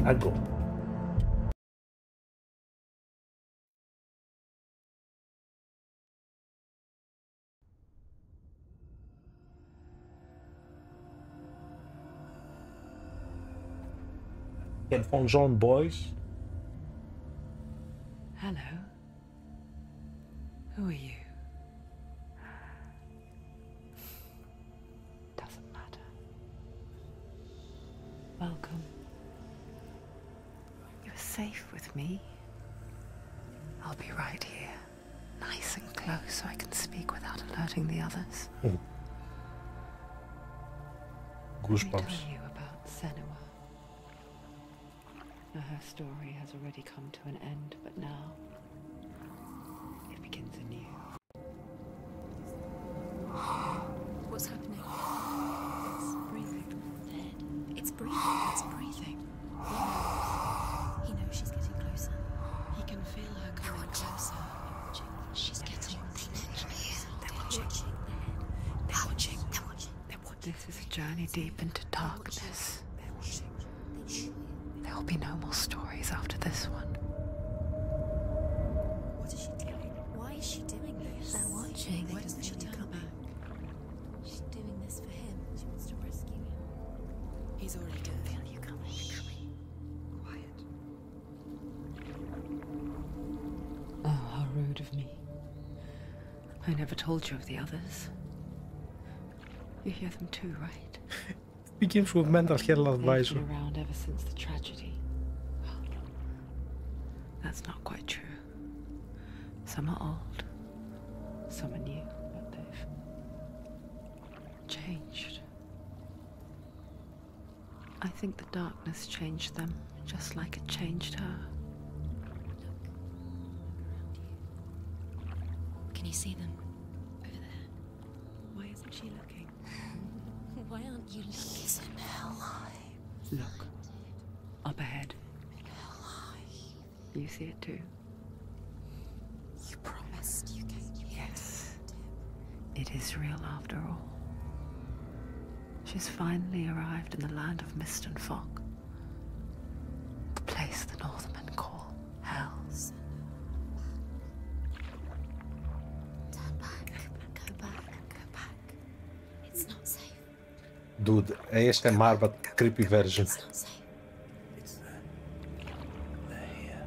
I go. Headphones on, boys. Hello. Who are you? Doesn't matter. Welcome. You're safe with me. I'll be right here, nice and close so I can speak without alerting the others. Goosebumps. Let me tell you about Senua. Now, her story has already come to an end, but now it begins anew. What's happening? It's breathing. Dead. It's breathing. It's breathing. He knows she's getting closer. He can feel her coming closer. She's getting closer. They're watching. They're watching. They're watching. They're watching. This is a journey deep into darkness. They're watching. There will be no more stories after this one. What is she doing? Why is she doing this? They're watching. Why doesn't she turn back? She's doing this for him. She wants to rescue him. He's already dead. I feel you coming. Quiet. Oh, how rude of me. I never told you of the others. You hear them too, right? Begins with mental health They've advisor. been around ever since the tragedy. Well, that's not quite true. Some are old, some are new, but they've changed. I think the darkness changed them, just like it changed her. Can you see them? Over there. Why isn't she looking? Why aren't you looking? He's in hell high. Look, up ahead. Hell high. You see it too? You promised you came here. Yes. It is real after all. She's finally arrived in the land of mist and fog. The place the Northmen call hell. Turn back. Go back. Go back. It's not safe. Dude, ASMR but creepy version. It's not safe. It's there. They're here.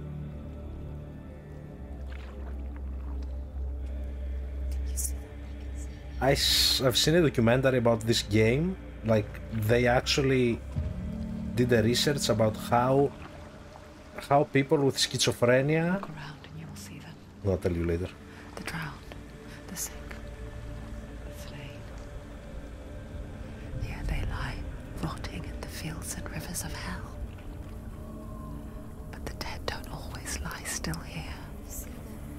You see them? I've seen a documentary about this game. Like, they actually did a research about how people with schizophrenia. Look around and you will see them. I'll tell you later. The drowned, the sick, the slain. Here they lie, rotting in the fields and rivers of hell. But the dead don't always lie still here. You see them?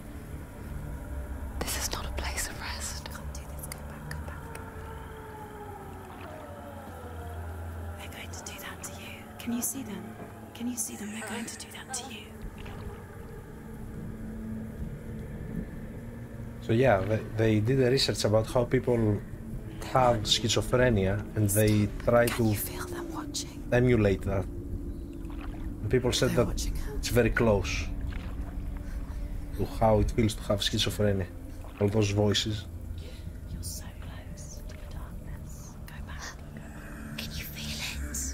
This is not a place of rest. Can't do this. Go back. Go back. They're going to do that to you. Can you see them? Can you see them? They're going to do that to you. So yeah, they did a research about how people have schizophrenia and they try Can to you feel them watching? emulate that. And people said They're that watching her. it's very close to how it feels to have schizophrenia. All those voices. You're so close to the darkness. Go back. Can you feel it?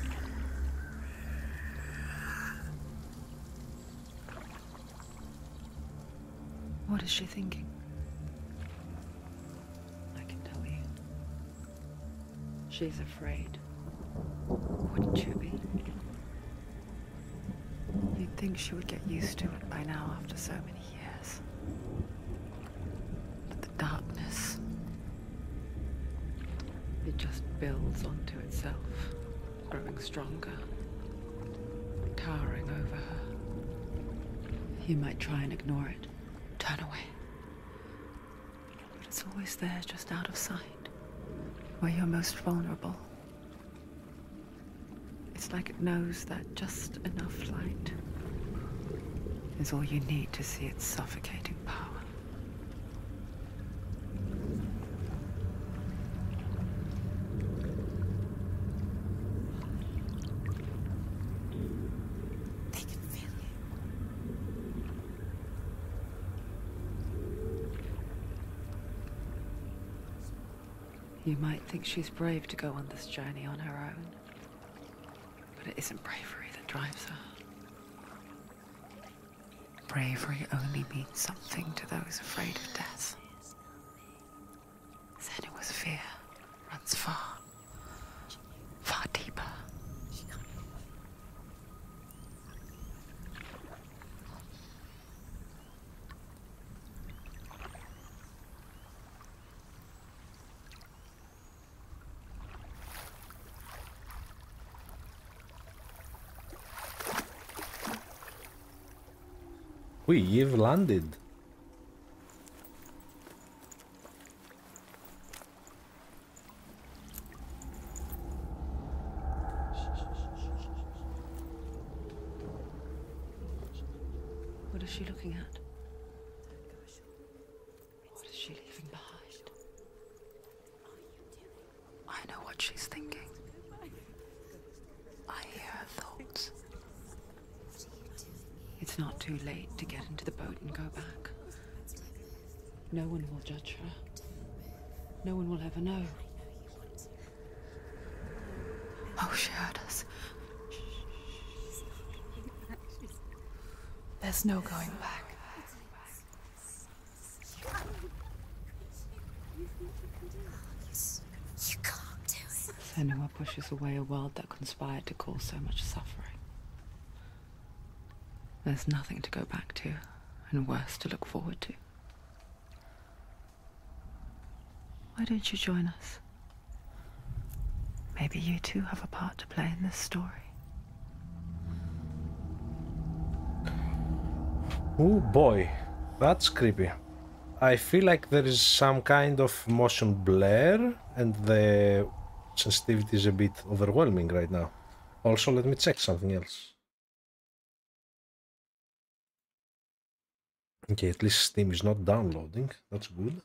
What is she thinking? I can tell you. She's afraid. Wouldn't you be? You'd think she would get used to it by now after so many years. But the darkness, it just builds onto itself, growing stronger, towering over her. You might try and ignore it, turn away. But it's always there, just out of sight, where you're most vulnerable. It's like it knows that just enough light is all you need to see its suffocating power. You might think she's brave to go on this journey on her own, but it isn't bravery that drives her. Bravery only means something to those afraid of death. Senua's fear runs far, far deeper. We've landed. What is she looking at? What is she leaving behind? I know what she's thinking. I hear her thoughts. It's not too late to get into the boat and go back. No one will judge her. No one will ever know. Oh, she heard us. There's no going back. You can't do it. Senua pushes away a world that conspired to cause so much suffering. There's nothing to go back to, and worse to look forward to. Why don't you join us? Maybe you too have a part to play in this story. Oh boy, that's creepy. I feel like there is some kind of motion blur and the sensitivity is a bit overwhelming right now. Also, let me check something else. Okay, at least Steam is not downloading. That's good.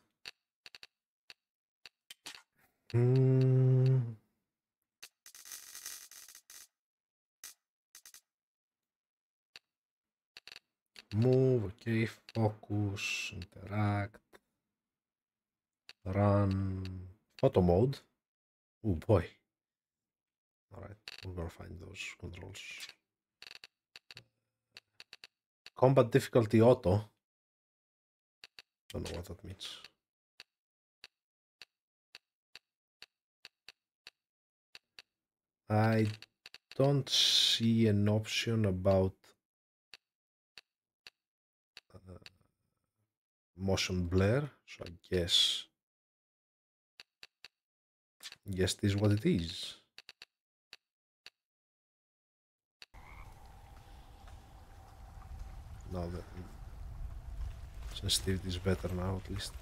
Move, okay, focus, interact, run, photo mode. Oh boy. Alright, we're gonna find those controls. Combat difficulty auto. Don't know what that means. I don't see an option about motion blur, so I guess this is what it is. Now the sensitivity is better now, at least.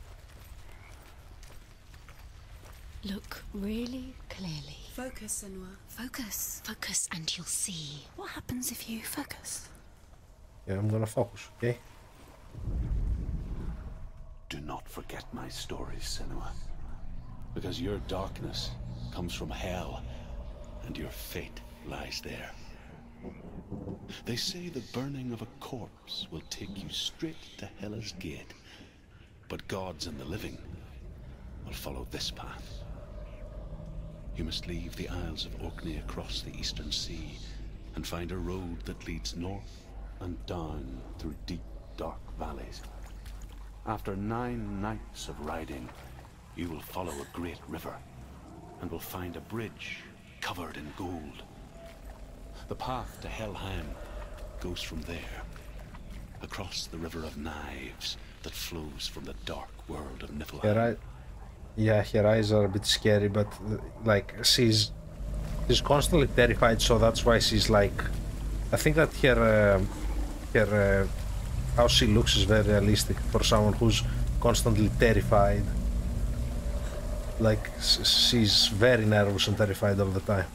Look really clearly. Focus, Senua. Focus. Focus and you'll see. What happens if you focus? Yeah, I'm gonna focus, okay? Do not forget my stories, Senua. Because your darkness comes from hell, and your fate lies there. They say the burning of a corpse will take you straight to Hela's gate, but gods and the living will follow this path. You must leave the Isles of Orkney across the eastern sea and find a road that leads north and down through deep, dark valleys. After 9 nights of riding, you will follow a great river and will find a bridge covered in gold. The path to Helheim goes from there, across the River of Knives that flows from the dark world of Niflheim. Yeah, her eyes are a bit scary, but like she's constantly terrified, so that's why she's like. I think that her how she looks is very realistic for someone who's constantly terrified. Like she's very nervous and terrified all the time.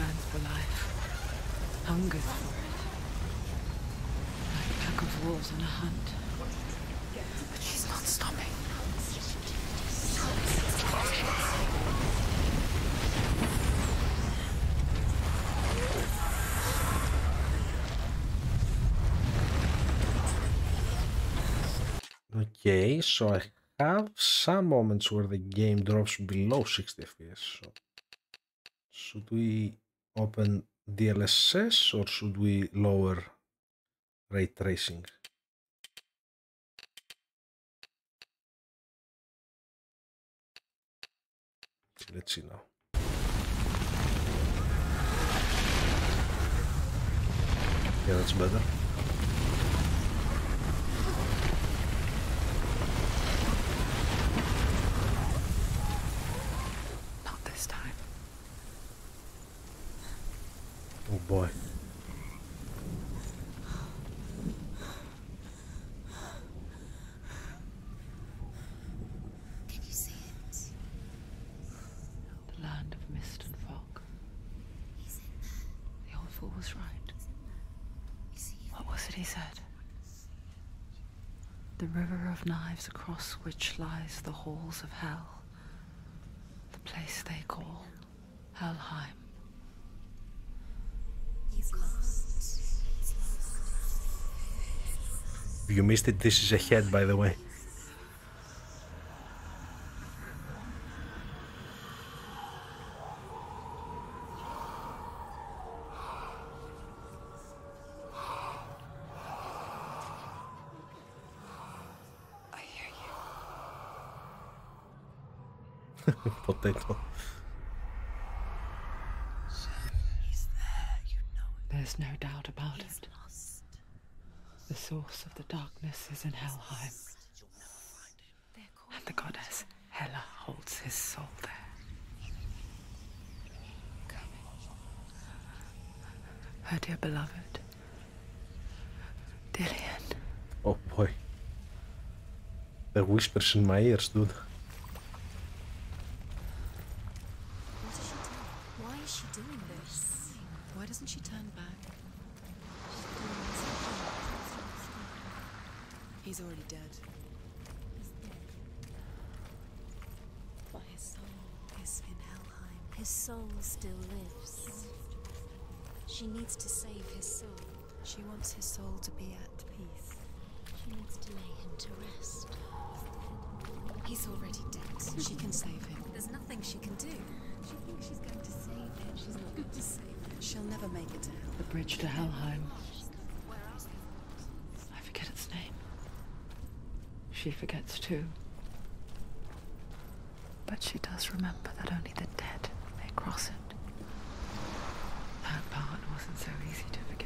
yearns for life, hungers for it. Like a pack of wolves on a hunt. But she's not stopping. Okay, so I have some moments where the game drops below 60 FPS. So should we open DLSS or should we lower ray tracing? Let's see now. Yeah, that's better. Not this time. Oh boy. Can you see it? The land of mist and fog. He's in there. The old fool was right. You see him? What was it he said? The river of knives across which lies the halls of hell. The place they call Helheim. He's lost. He's lost. If you missed it, this is a head, by the way. I hear you. Potato. He's there, you know it. There's no doubt about it. Lost. The source of the darkness is in Helheim. And the goddess Hela holds his soul there. Her dear beloved, Dillian. Oh boy. The whispers in my ears, dude. What is she doing? Why is she doing this? Why doesn't she turn back? He's already dead. He's dead. But his soul is in Helheim. His soul still lives. She needs to save his soul. She wants his soul to be at peace. She needs to lay him to rest. He's already dead. She can save him. There's nothing she can do. She thinks she's going to save him. She's not going to save him. She'll never make it to hell. The bridge to Helheim. Where else? I forget its name. She forgets too. But she does remember that only the dead may cross it. That part wasn't so easy to forget.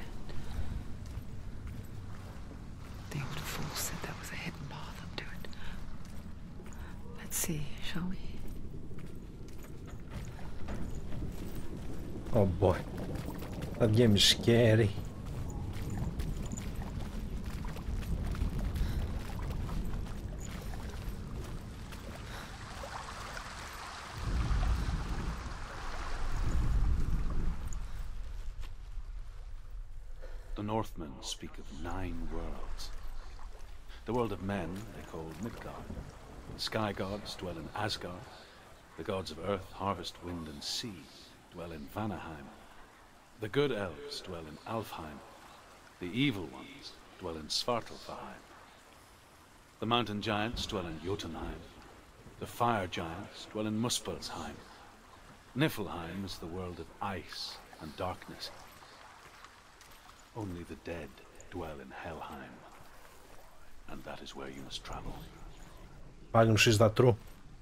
The old fool said there was a hidden path up to it. Let's see, shall we? Oh boy. That game is scary. The Northmen speak of 9 worlds. The world of men they call Midgard. The sky gods dwell in Asgard. The gods of earth, harvest, wind, and sea dwell in Vanaheim. The good elves dwell in Alfheim. The evil ones dwell in Svartalfheim. The mountain giants dwell in Jotunheim. The fire giants dwell in Muspelheim. Niflheim is the world of ice and darkness. Only the dead dwell in Helheim. And that is where you must travel. Magnus, is that true?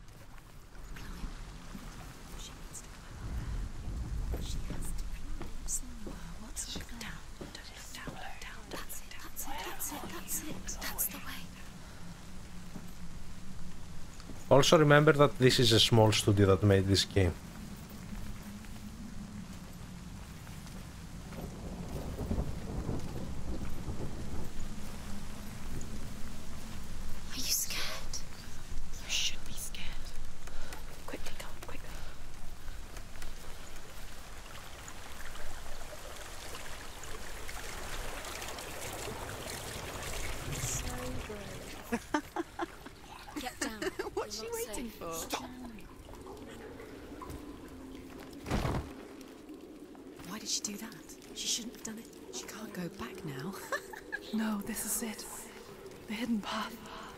What's it down? That's it. That's it. That's it. That's it. That's the way. Also remember that this is a small studio that made this game. Are you scared? You should be scared. Quickly, come, quickly. Stop! Why did she do that? She shouldn't have done it. She can't go back now. No, this is it. The hidden path.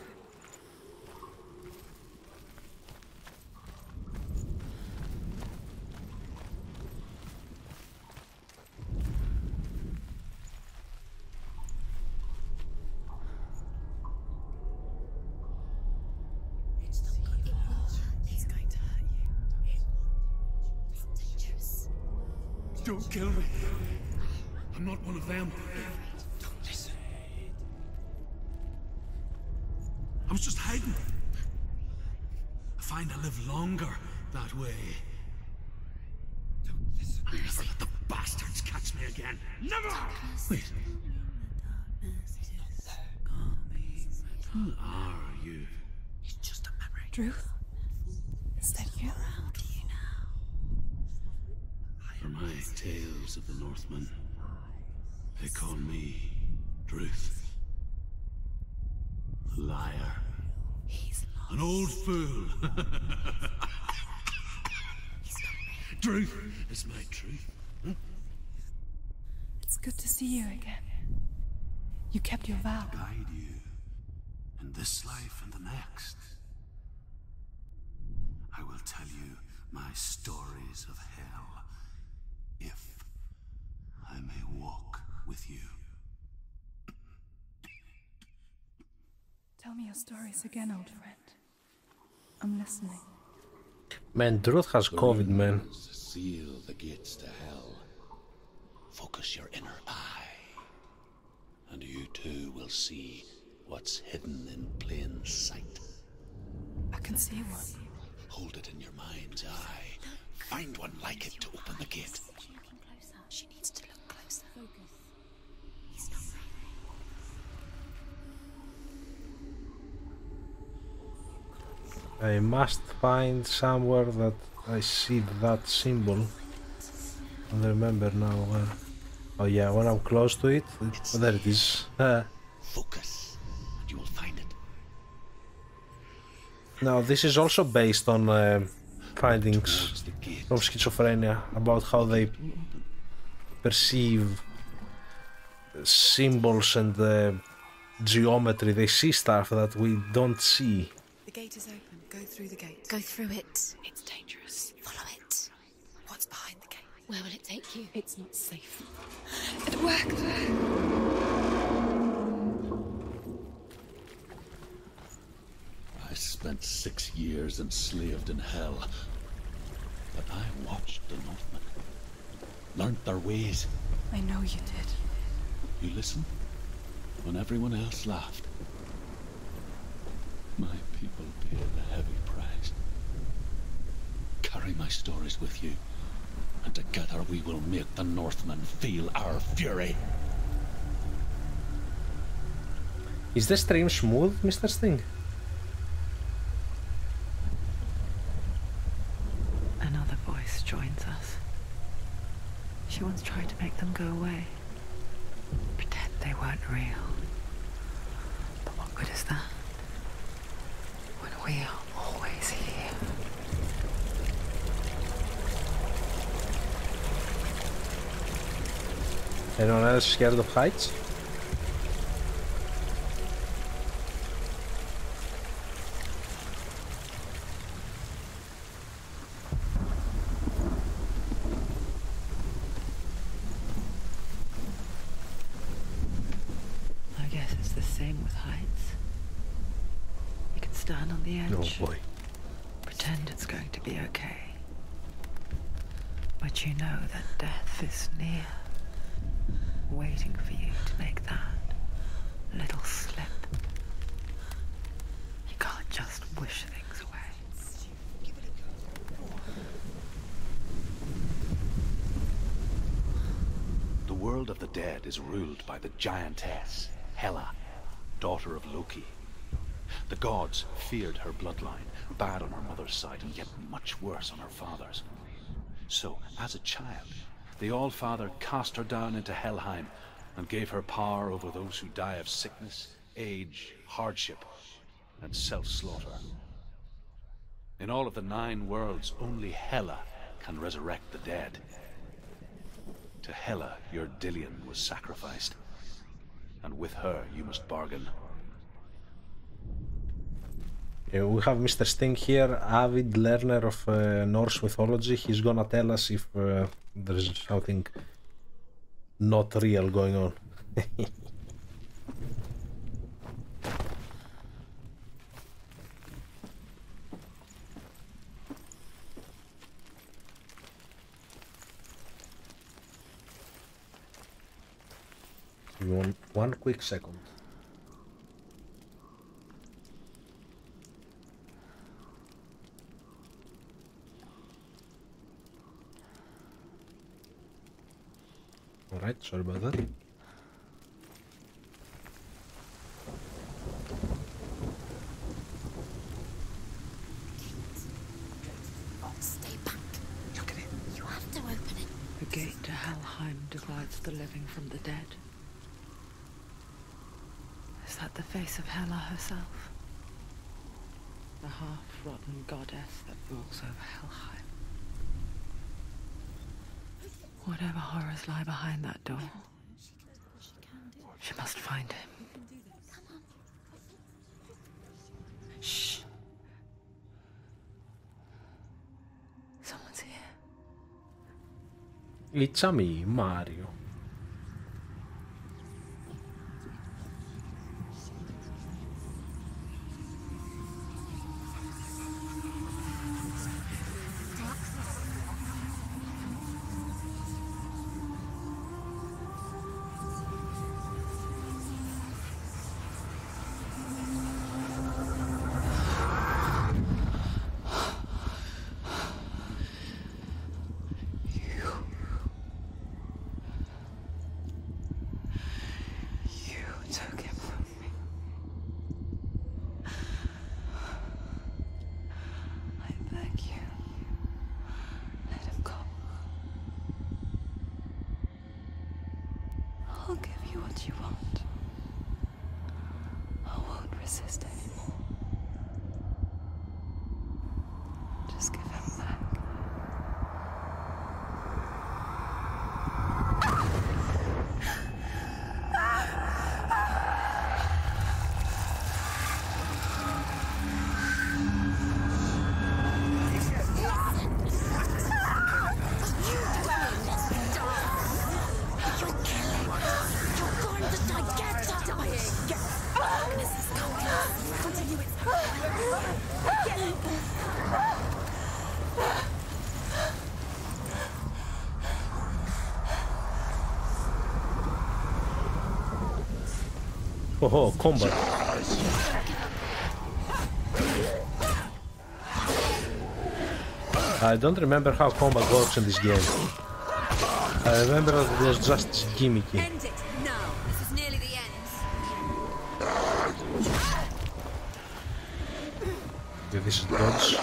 It's going to hurt you. It's dangerous. Don't kill me. I'm not one of them. Don't listen. I was just hiding. I find I live longer that way. Don't listen. I'll never let the bastards catch me again. Never! Wait. Who are you? It's just a memory. Druth? Is that you? For my tales of the Northmen, they call me Druth. A liar. An old fool. Druth is my truth. It's good to see you again. You kept your vow. Guide you in this life and the next. I will tell you my stories of hell, if I may walk with you. Tell me your stories again, old friend. I'm listening. Man, Druth has COVID, man. Seal the gates to hell. Focus your inner eye, and you too will see what's hidden in plain sight. I can see one. Hold it in your mind's eye. Find one like it to open the gate. She's looking closer. She needs to look closer. Focus. He's not I must find somewhere that I see that symbol. I don't remember now where. Oh yeah, when I'm close to it, there it is. Focus, and you will find it. Now this is also based on findings Towards the gate. from schizophrenia about how they perceive symbols and geometry. They see stuff that we don't see. The gate is open. Go through the gate. Go through it. It's dangerous. Follow it. What's behind the gate? Where will it take you? It's not safe. It worked. I spent 6 years enslaved in hell. But I watched the Northmen. Learned their ways. I know you did. You listened when everyone else laughed. My people paid a heavy price. Carry my stories with you, and together we will make the Northmen feel our fury. Is the stream smooth, Mr. Sting? Another voice joins us. She once tried to make them go away. Pretend they weren't real. But what good is that? When we are always here. Anyone else scared of heights? I guess it's the same with heights. You can stand on the edge. Oh boy. Pretend it's going to be okay. But you know that death is near, waiting for you to make that little slip. You can't just wish things away. The world of the dead is ruled by the giantess, Hela, daughter of Loki. The gods feared her bloodline, bad on her mother's side and yet much worse on her father's. So, as a child, the All-Father cast her down into Helheim and gave her power over those who die of sickness, age, hardship, and self-slaughter. In all of the 9 worlds, only Hela can resurrect the dead. To Hela, your Dillion was sacrificed. And with her, you must bargain. We have Mr. Sting here, avid learner of Norse mythology. He's gonna tell us if there's something not real going on. One quick second. Alright, sorry about that. Stay back. Look at it. You have to open it. The gate to Helheim divides the living from the dead. Is that the face of Hela herself? The half-rotten goddess that rules over Helheim. Whatever horrors lie behind that door, she must find him. Shh. Someone's here. It's a me, Mario. I'll give you what you want. I won't resist anymore. Just give him back. Oh, combat. I don't remember how combat works in this game. I remember that it was just gimmicky. End it now. This is nearly the end. Okay, this is dodge.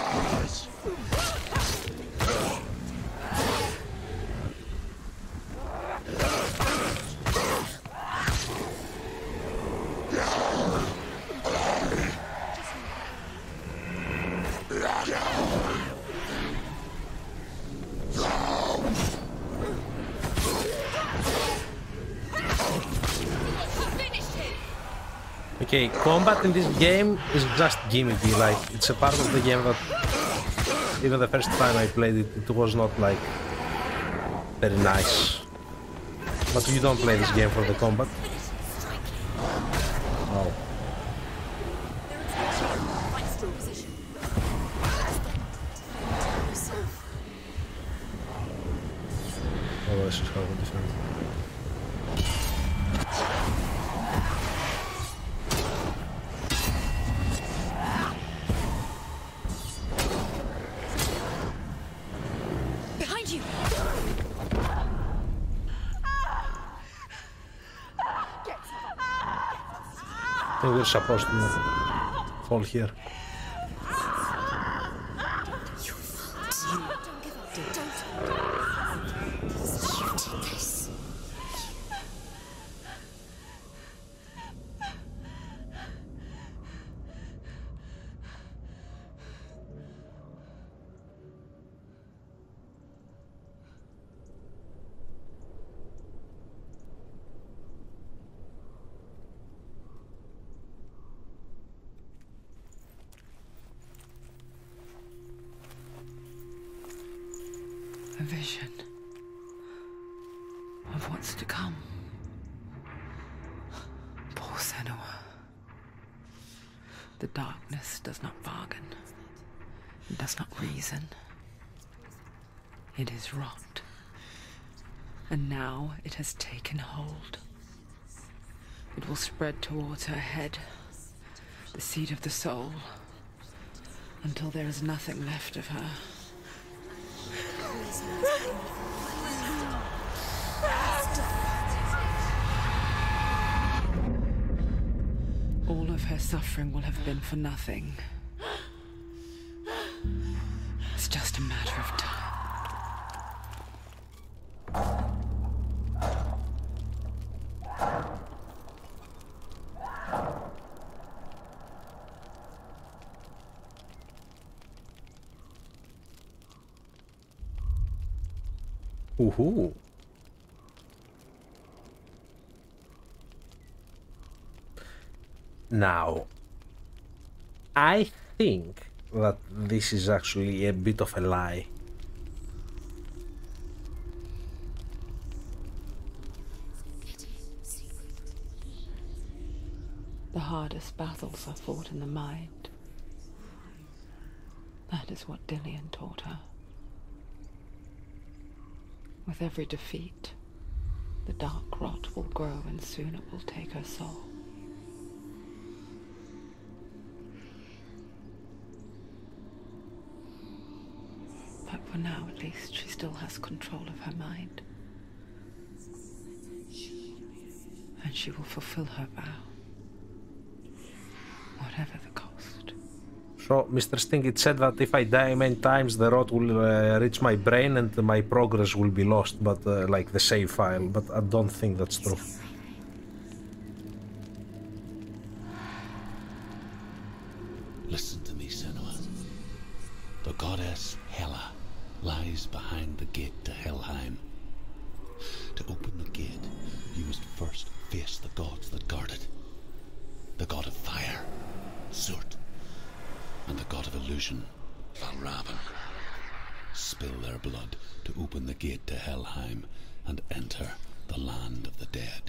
Okay, combat in this game is just gimmicky, like, it's a part of the game that even the first time I played it, it was not, like, very nice. But you don't play this game for the combat. Oh. Oh, this is how we defend. Behind you. I think we're supposed to fall here. A vision of what's to come. Poor Senua. The darkness does not bargain. It does not reason. It is rot. And now it has taken hold. It will spread towards her head, the seat of the soul, until there is nothing left of her. All of her suffering will have been for nothing. It's just a matter of time. Woohoo! Now, I think that this is actually a bit of a lie. The hardest battles are fought in the mind. That is what Dillion taught her. With every defeat, the dark rot will grow and soon it will take her soul. But for now, at least, she still has control of her mind. And she will fulfill her vow, whatever the cost. So, Mr. Sting, it said that if I die many times, the rot will reach my brain and my progress will be lost, but like the save file, but I don't think that's true. Listen to me, Senua. The goddess Hela lies behind the gate to Helheim. To open the gate, you must first face the gods that guard it. The god of fire, Zurt, and the god of illusion, Valravn. Spill their blood to open the gate to Helheim and enter the land of the dead.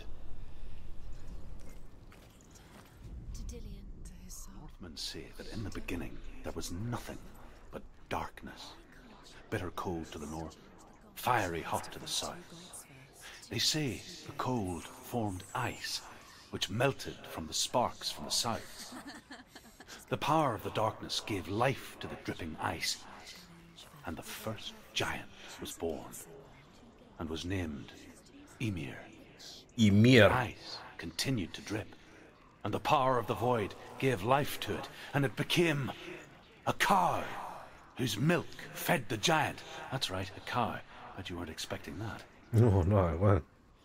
To Dillion. To his soul. Northmen say that in the beginning there was nothing but darkness. Bitter cold to the north, fiery hot to the south. They say the cold formed ice, which melted from the sparks from the south. The power of the darkness gave life to the dripping ice, and the first giant was born, and was named Ymir. Ymir. The ice continued to drip, and the power of the void gave life to it, and it became a cow, whose milk fed the giant. That's right, a cow. But you weren't expecting that. No, no, I won't.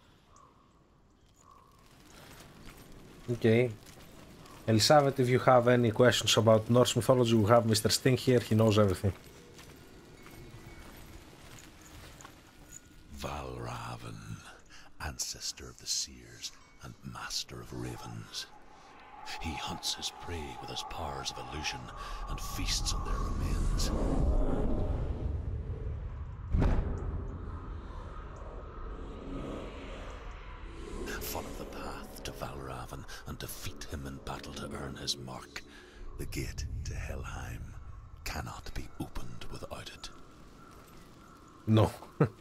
Okay. Elisabeth, if you have any questions about Norse mythology, we have Mr. Sting here, he knows everything. Valravn, ancestor of the seers and master of ravens. He hunts his prey with his powers of illusion and feasts on their remains. Follow the path to Valravn and defeat him in battle to earn his mark. The gate to Helheim cannot be opened without it. No.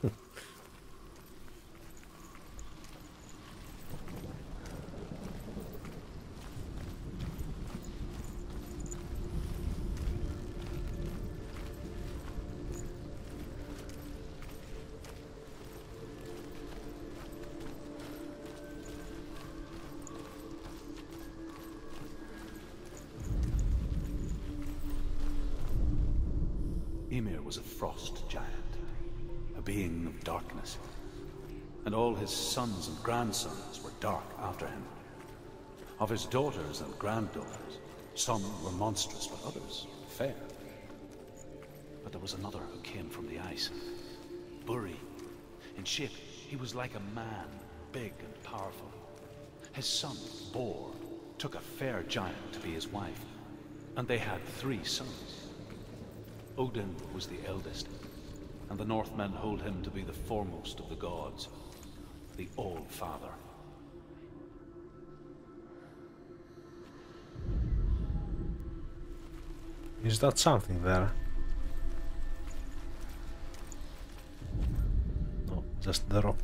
Ymir was a frost giant, a being of darkness, and all his sons and grandsons were dark after him. Of his daughters and granddaughters, some were monstrous, but others fair. But there was another who came from the ice, Buri. In shape, he was like a man, big and powerful. His son, Bor, took a fair giant to be his wife, and they had 3 sons. Odin was the eldest, and the Northmen hold him to be the foremost of the gods, the All-Father. Is that something there? No, just the rock.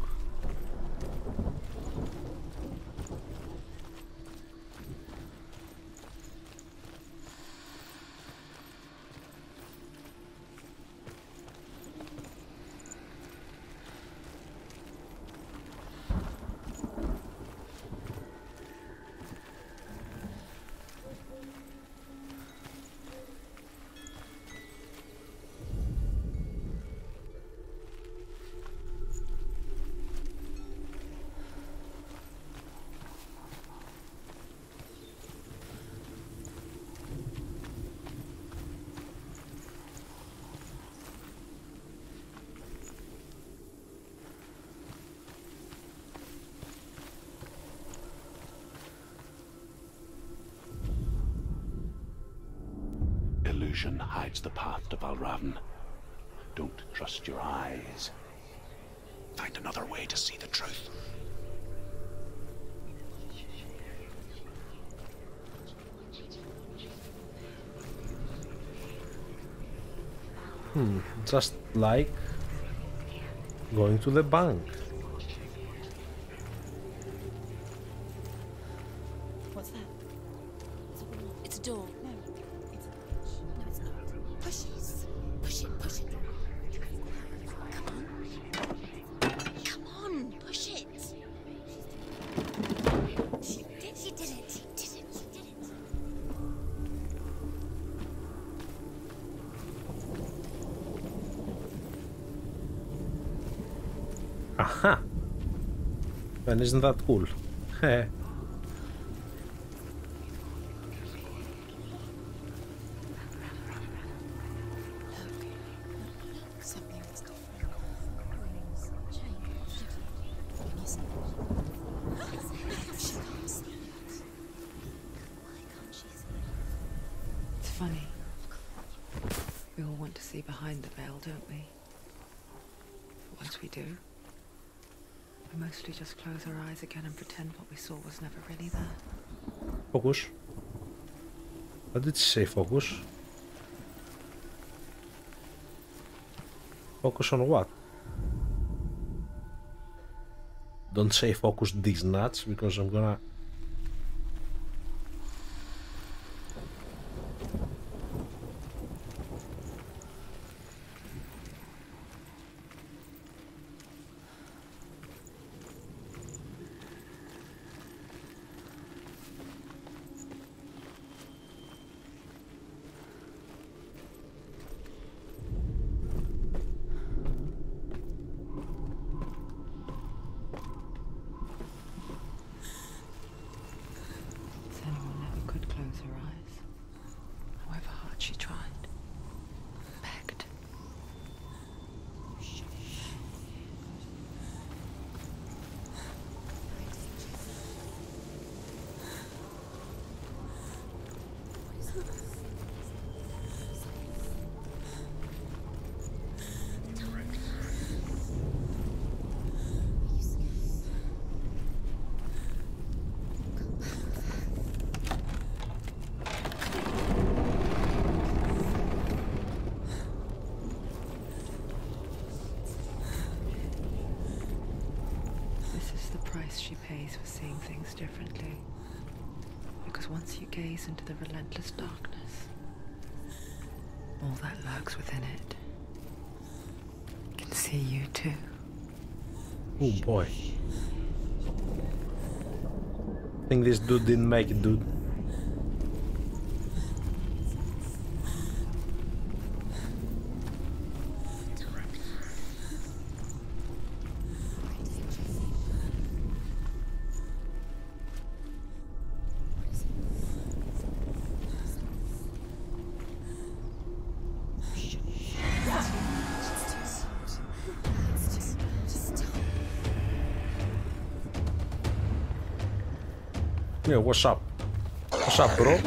Illusion hides the path to Valravn. Don't trust your eyes. Find another way to see the truth. Just like going to the bank. What's that? It's a door. No, it's a latch. No, it's not. Push it. Push it. Push it. Come on, push it. She did it. She did it. Aha! And isn't that cool? Heh. Something's different. Rings changed. Can you see that? She can't see it. Why can't she see it? It's funny. We all want to see behind the veil, don't we? But once we do, we mostly just close our eyes again and pretend what we saw was never really there. Focus. What did she say, focus? Focus on what? Don't say focus these nuts, because I'm gonna... Senua never could close her eyes, however hard she tried. Begged. This is the price she pays for seeing things differently. Because once you gaze into the relentless darkness, all that lurks within it can see you too. Oh boy. I think this dude didn't make it, dude. Yeah, what's up? What's up, bro?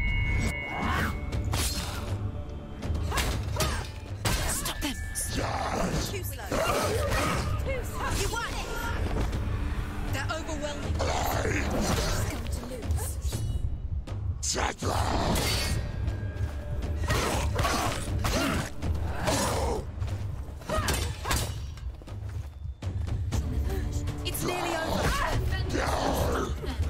Stop them! It's nearly over.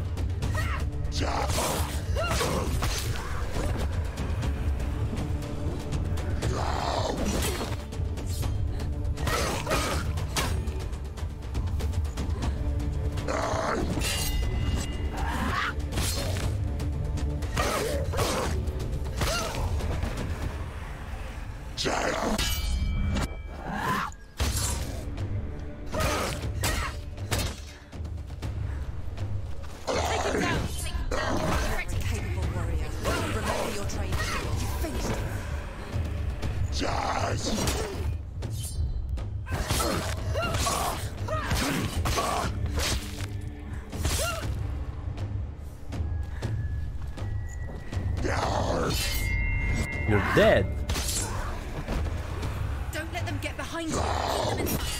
You're dead. Don't let them get behind you. Keep them in sight.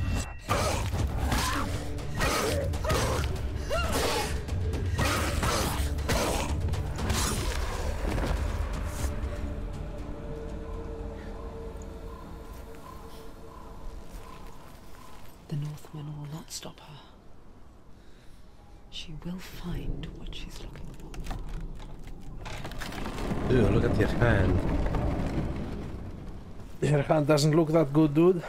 The Northman will not stop her. She will find what she's looking for. Ew, look at your hand. Your hand doesn't look that good, dude.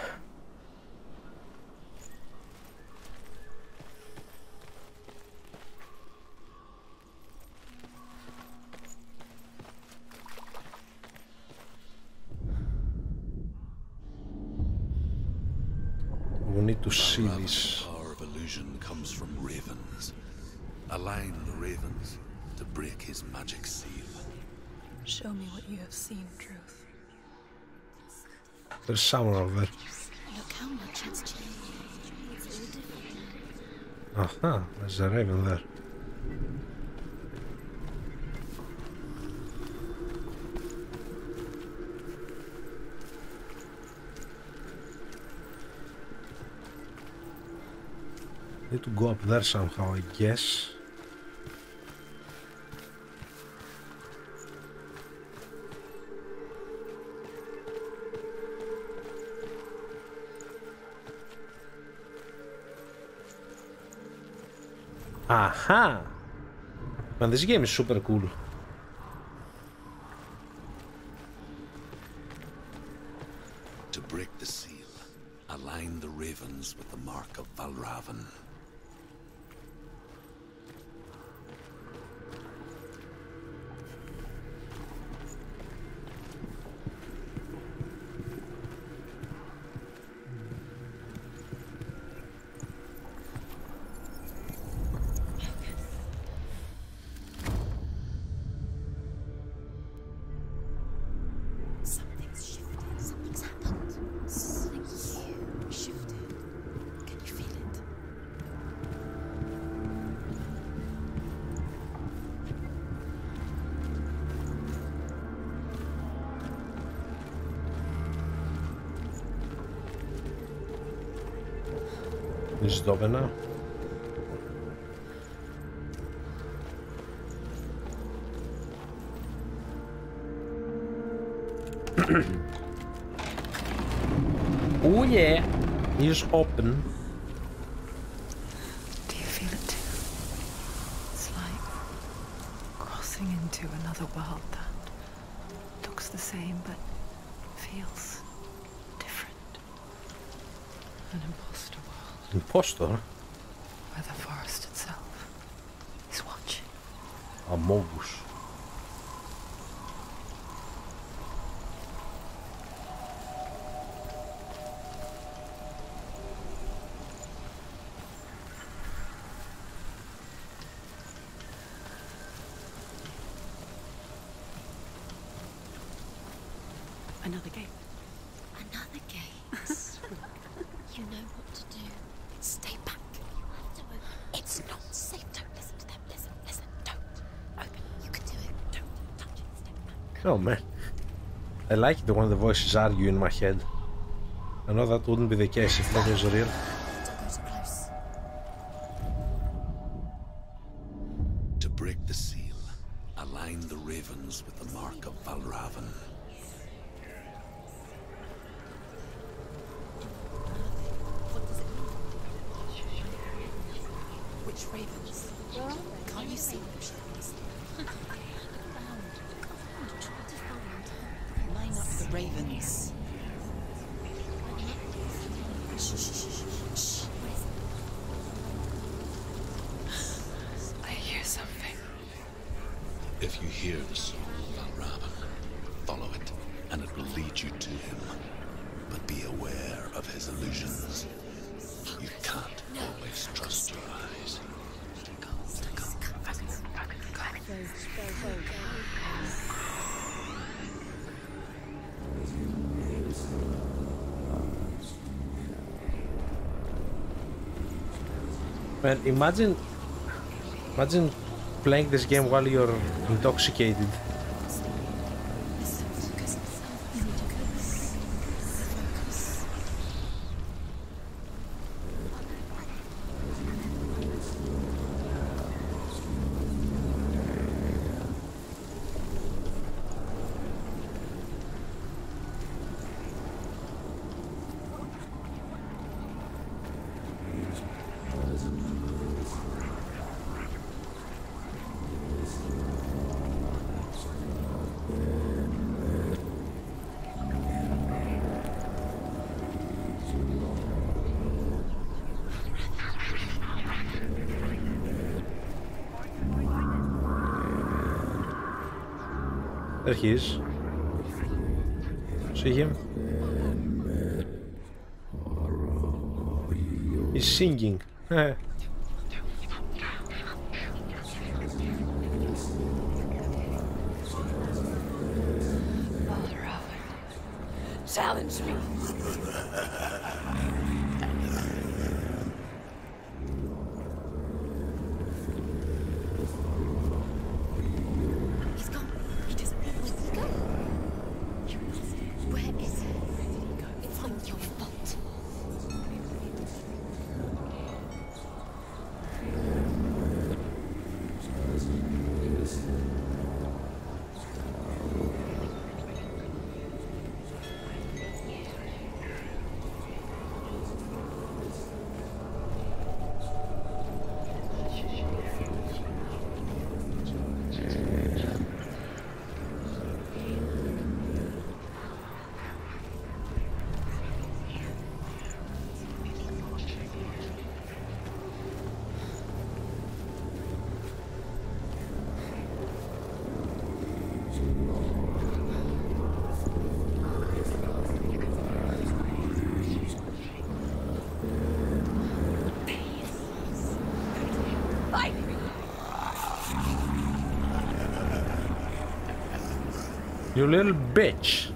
We need to see this. The power of illusion comes from ravens. Align the ravens to break his magic seal. Show me what you have seen, Truth. There's someone over there. Look how much it's changed. It's all different. Aha, there's a raven there. Need to go up there somehow, I guess. Aha! Man, this game is super cool. To break the seal, align the ravens with the mark of Valravan. Something's shifted. Something's happened. Something huge shifted. Can you feel it? Is it open now? Oh yeah, he's open. Do you feel it too? It's like crossing into another world that looks the same but feels different. An imposter world Impostor? where the forest itself is watching. Amogus. Another gate. Another gate. You know what to do. Stay back. You have to open. It's not safe. Don't listen to them. Listen, listen. Don't. Open. You can do it. Don't touch it. Step back. Oh man. I like it when the voices argue in my head. I know that wouldn't be the case if that was real. Don't go too close. break the seal, align the ravens with the mark of Valravan. What does it mean? Which ravens? Can't you see them, Shadows? Line up the ravens. Shh, shh, shh, shh. I hear something. If you hear the song of Valravan, follow it, and it will lead you to him. But be aware of his illusions. You can't always trust your eyes. Man, imagine playing this game while you're intoxicated. There he is. See him? He's singing. Challenge me. He's gone. He doesn't know where to go. Where is he? It's not your fault. You little bitch.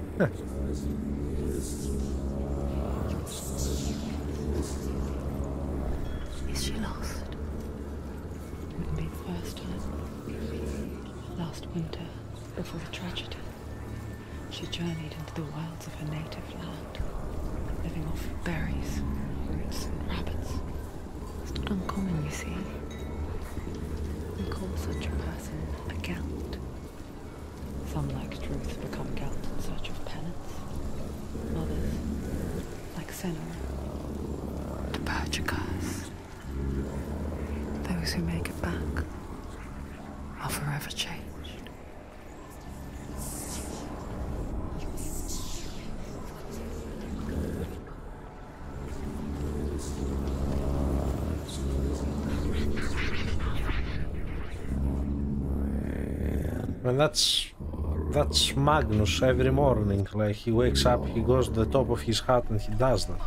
Is she lost? Wouldn't be the first time. Last winter, before the tragedy, she journeyed into the wilds of her native land, living off berries, roots, and rabbits. It's not uncommon, you see. We call such a person a Gelt. Some, like Druth, become Gelt in search of penance. Others, like Senna, to purge a curse. Those who make it back are forever changed. And that's Magnus every morning. Like, he wakes up, he goes to the top of his hut and he does that.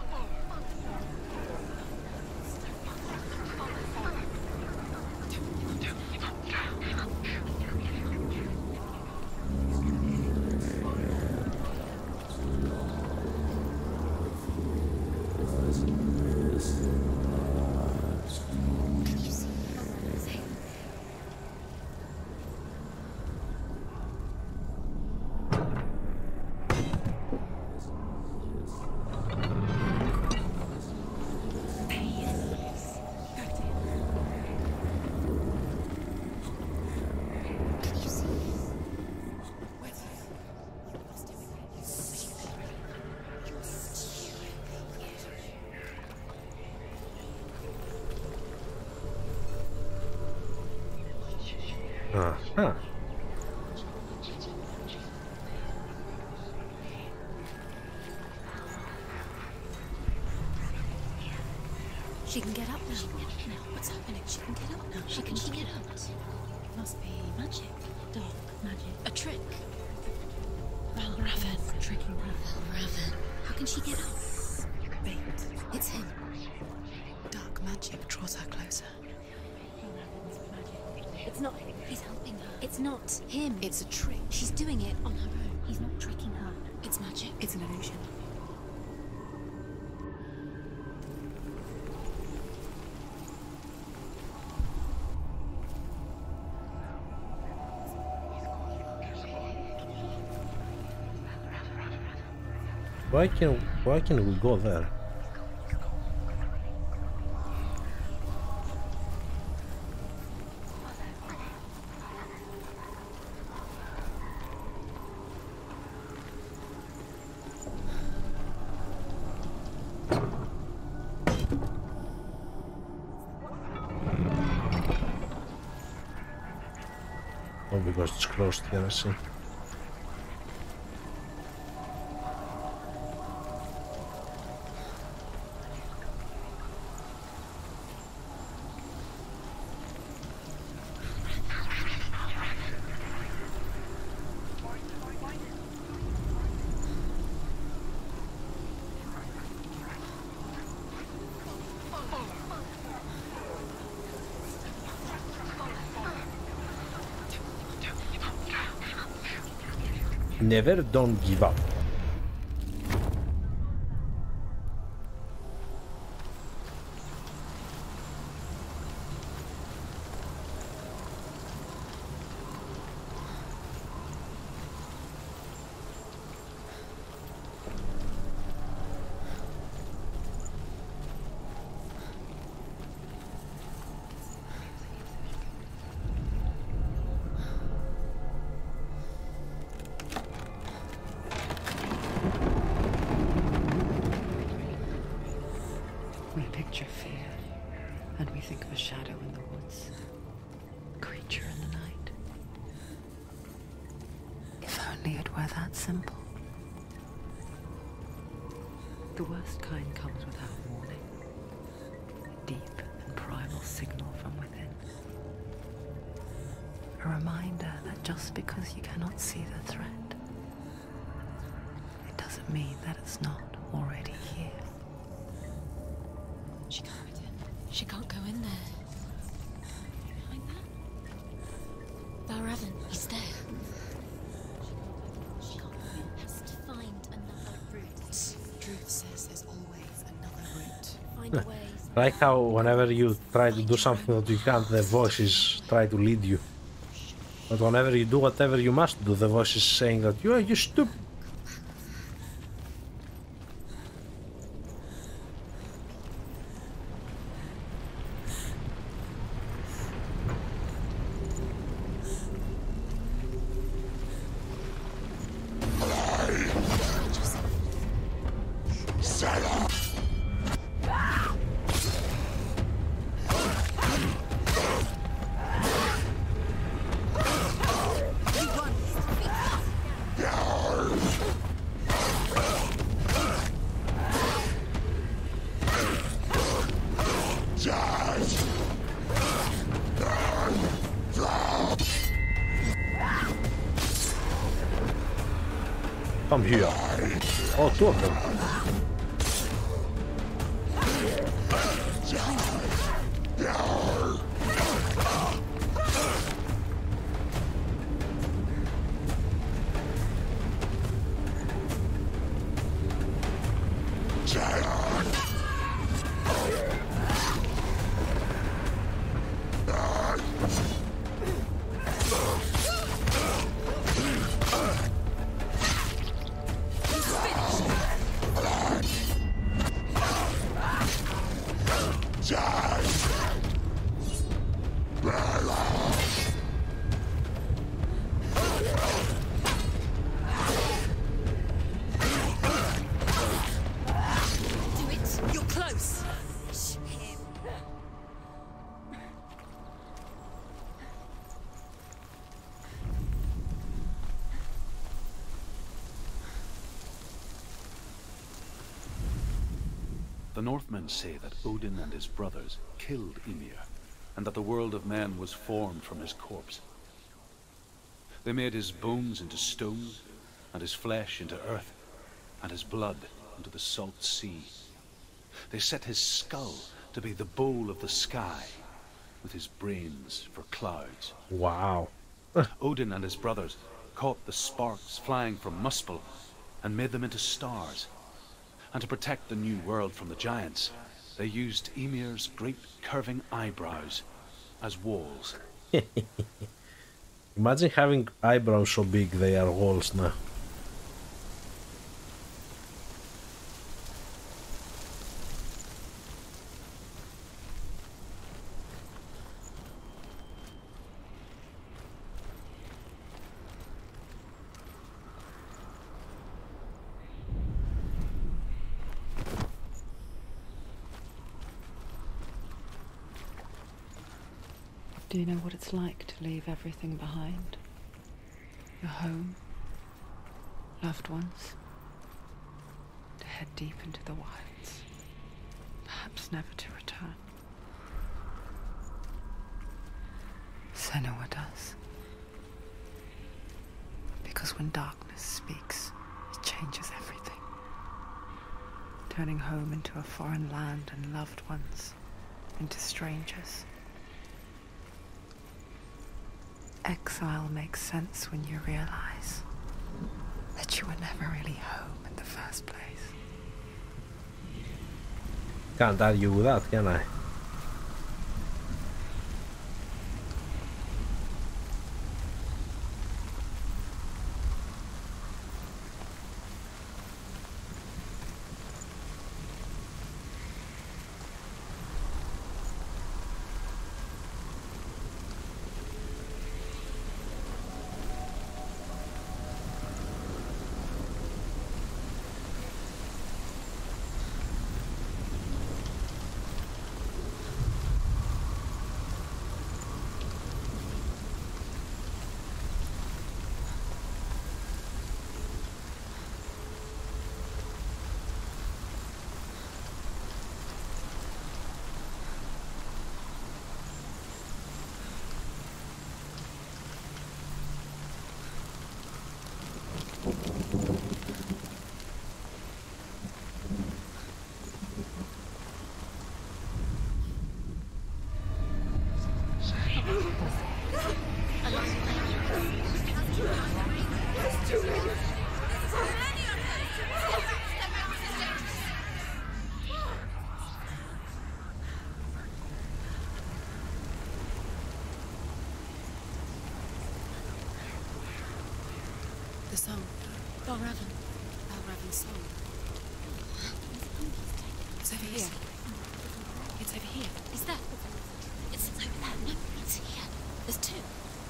Uh-huh. She can get up now. What's happening? She can get up now. She can get up. Must be magic. Dark magic. A trick. Raven. Tricking Raven. How can she get up? Bait. It's him. Dark magic draws her closer. It's not him. He's helping her. It's not him. It's a trick. She's doing it on her own. He's not tricking her. It's magic. It's an illusion. Why can we go there? Oh, because it's closed here, I see. Never don't give up. We picture fear, and we think of a shadow in the woods, a creature in the night. If only it were that simple. The worst kind comes without warning, a deep and primal signal from within. A reminder that just because you cannot see the threat, it doesn't mean that it's not already here. She can't get in. She can't go in there. Behind that? Valravn, he's there. She can't go in. Has to find another route. Druth says there's always another route. Find a way. Like how whenever you try to do something that you can't, the voices try to lead you. But whenever you do whatever you must do, the voice is saying that you stupid. Come here. Oh, two of them. The Northmen say that Odin and his brothers killed Ymir, and that the world of men was formed from his corpse. They made his bones into stone, and his flesh into earth, and his blood into the salt sea. They set his skull to be the bowl of the sky, with his brains for clouds. Wow. Odin and his brothers caught the sparks flying from Muspel and made them into stars. And to protect the new world from the giants, they used Ymir's great curving eyebrows as walls. Imagine having eyebrows so big they are walls now. Do you know what it's like to leave everything behind? Your home, loved ones, to head deep into the wilds, perhaps never to return. Senua does. Because when darkness speaks, it changes everything, turning home into a foreign land and loved ones into strangers. Exile makes sense when you realize that you were never really home in the first place. Can't argue with that, can I? The song. Balraven. Balraven's song. It's over here. It's over here. Is that? It's over there. No, it's here. There's two.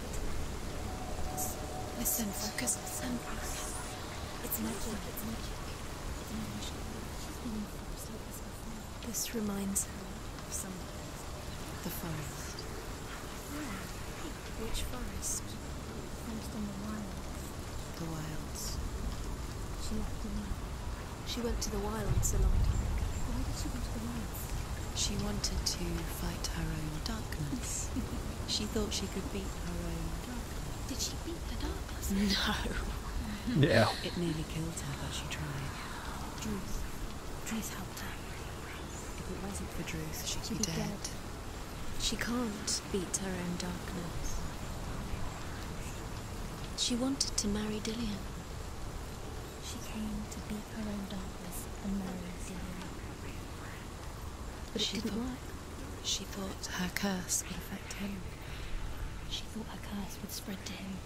Listen, focus. Listen. It's magic. It's magic. It's magic. She's been in forests like this before. This reminds her of something. The forest. Where? Which forest? Forest in the wilds. The wilds. She left the wild. She went to the wilds a long time ago. Why did she go to the wilds? She wanted to fight her own darkness. She thought she could beat her own darkness. Did she beat the darkness? No. Yeah. It nearly killed her, but she tried. Druth. Druth helped her. If it wasn't for Druth, she'd She'd be be dead. She can't beat her own darkness. She wanted to marry Dillion. She came to beat her own darkness and marry Dillion. But it She didn't thought- work. She thought her curse would affect him. She thought her curse would spread to him.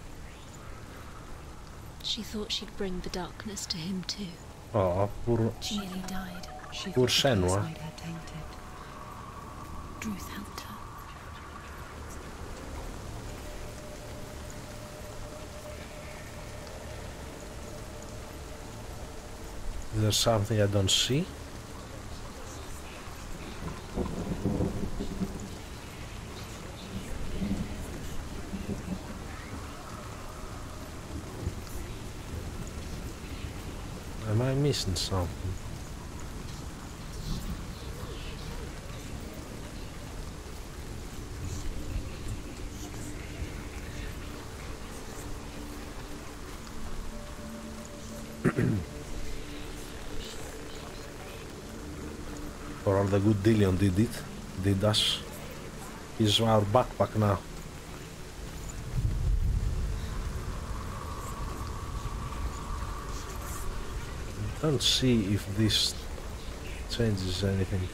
She thought she'd bring the darkness to him too. Oh, poor. She nearly died. She Poor thought the curse Senua. made her tainted. Druth helped her. Is there something I don't see? Am I missing something? For all the good Dillion did us. He's our backpack now. Don't see if this changes anything.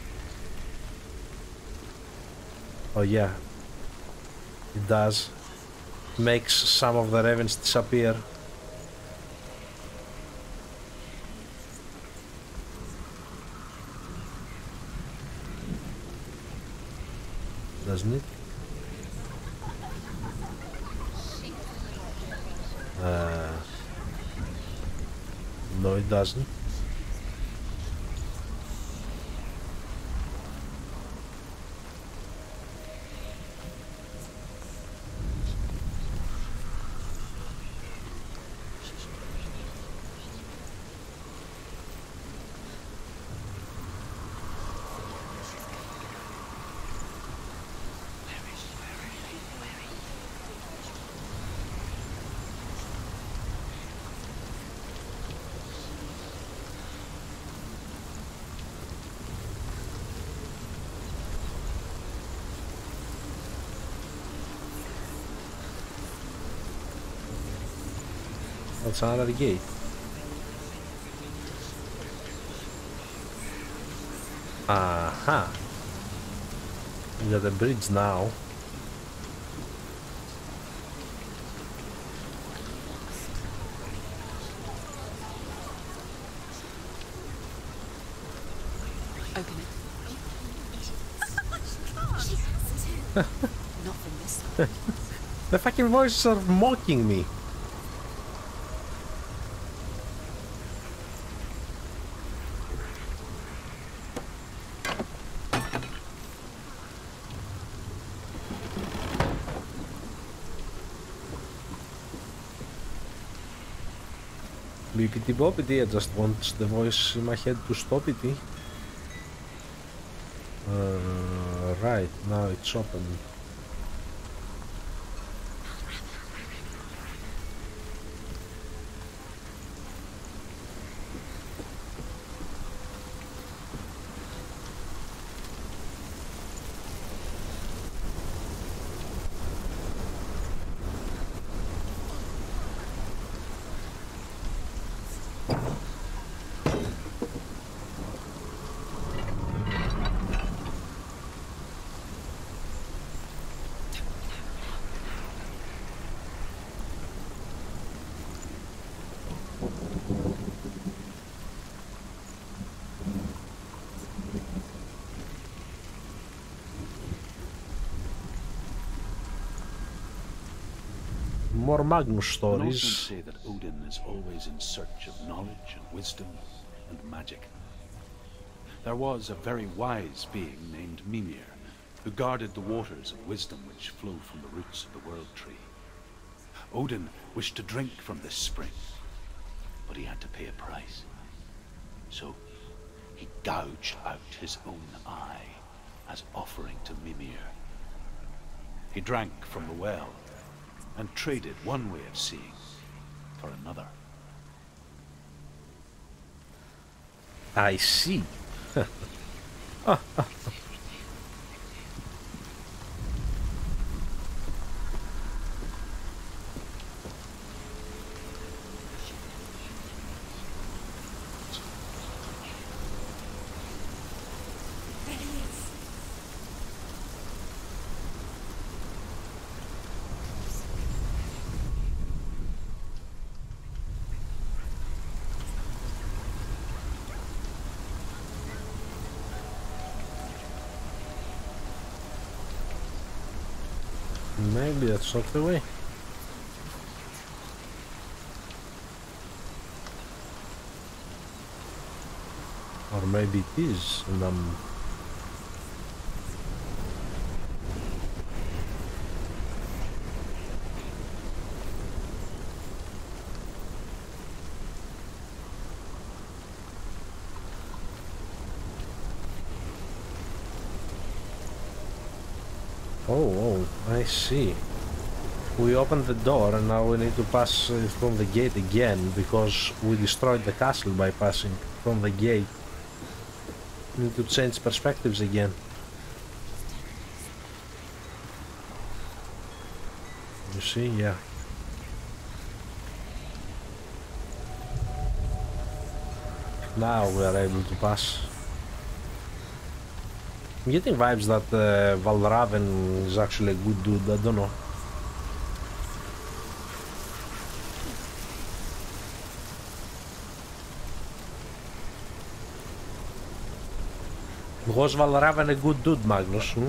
Oh yeah, it does. Makes some of the ravens disappear. Doesn't it? No, it doesn't. That's another gate. Aha! We got a bridge now. Open it. Not from this side. The fucking voices are mocking me. Beepity boppity, I just want the voice in my head to stop it. Right, now it's open. More Magnus Northmen stories. say that Odin is always in search of knowledge and wisdom and magic. There was a very wise being named Mimir, who guarded the waters of wisdom which flow from the roots of the World Tree. Odin wished to drink from this spring, but he had to pay a price. So he gouged out his own eye as offering to Mimir. He drank from the well and traded one way of seeing for another. I see. Maybe that's not the way. Or maybe it is, and oh, I see. We opened the door and now we need to pass from the gate again because we destroyed the castle by passing from the gate. We need to change perspectives again. You see, yeah. Now we are able to pass. I'm getting vibes that Valraven is actually a good dude, I don't know. Was Valraven a good dude, Magnus? Hmm?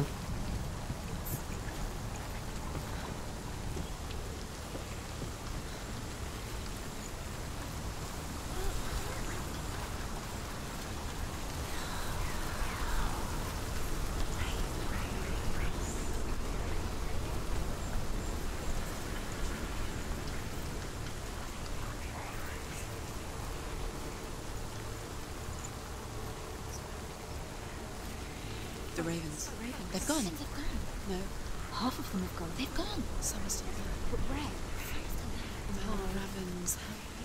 The Ravens. They've gone. No, Half of them have gone. They've gone. some are still there. But where? No, Ravens.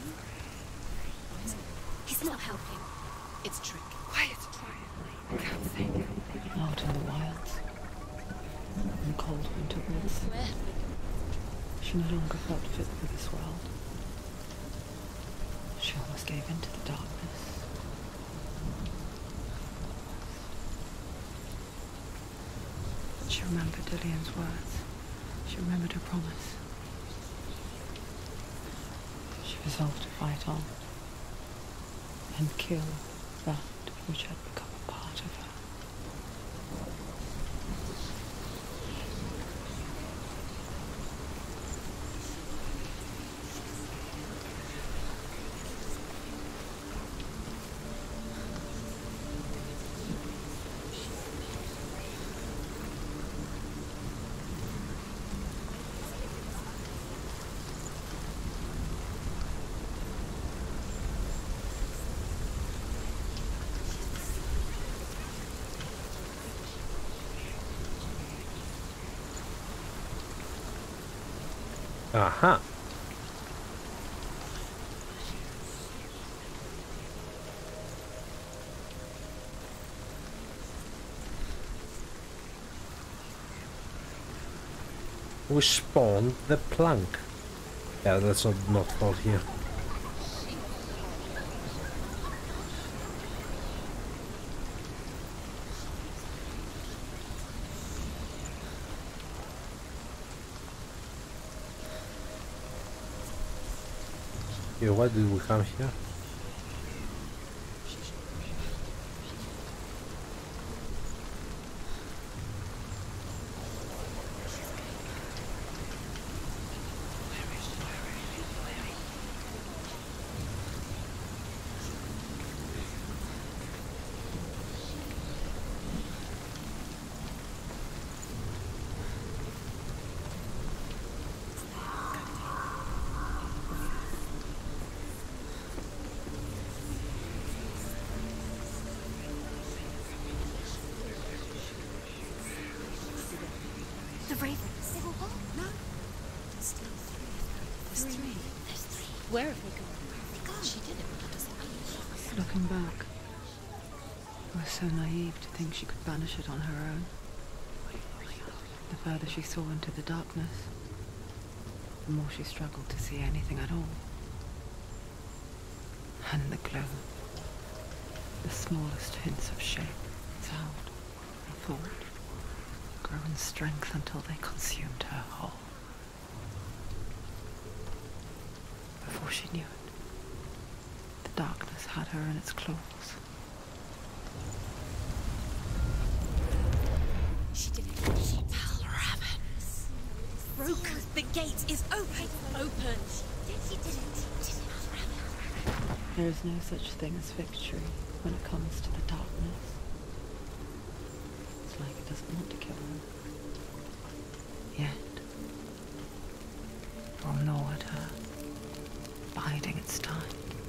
He's not helping. It's Trick. Quiet. Can't think. Out in the wilds. In cold winter woods. Where? She no longer felt fit for this world. She almost gave in to the darkness. She remembered Dillian's words. She remembered her promise. She resolved to fight on and kill that which had become a part of her. Aha. We spawned the plank. Yeah, that's not fall here. Yeah, why did we come here? The Ravens. They were gone. No. There's still three of them. There's three. There's three. Where have they gone? She did it, but that doesn't mean. Looking back, I was so naive to think she could banish it on her own. The further she saw into the darkness, the more she struggled to see anything at all. And the gloom, the smallest hints of shape, sound, or thought, grow in strength until they consumed her whole. Before she knew it, the darkness had her in its claws. She did it. Ravens. Broke. The gate is open. Open. She did it. There is no such thing as victory when it comes to the darkness. It's like it doesn't want to kill her. Yet. Or gnaw at her, biding its time.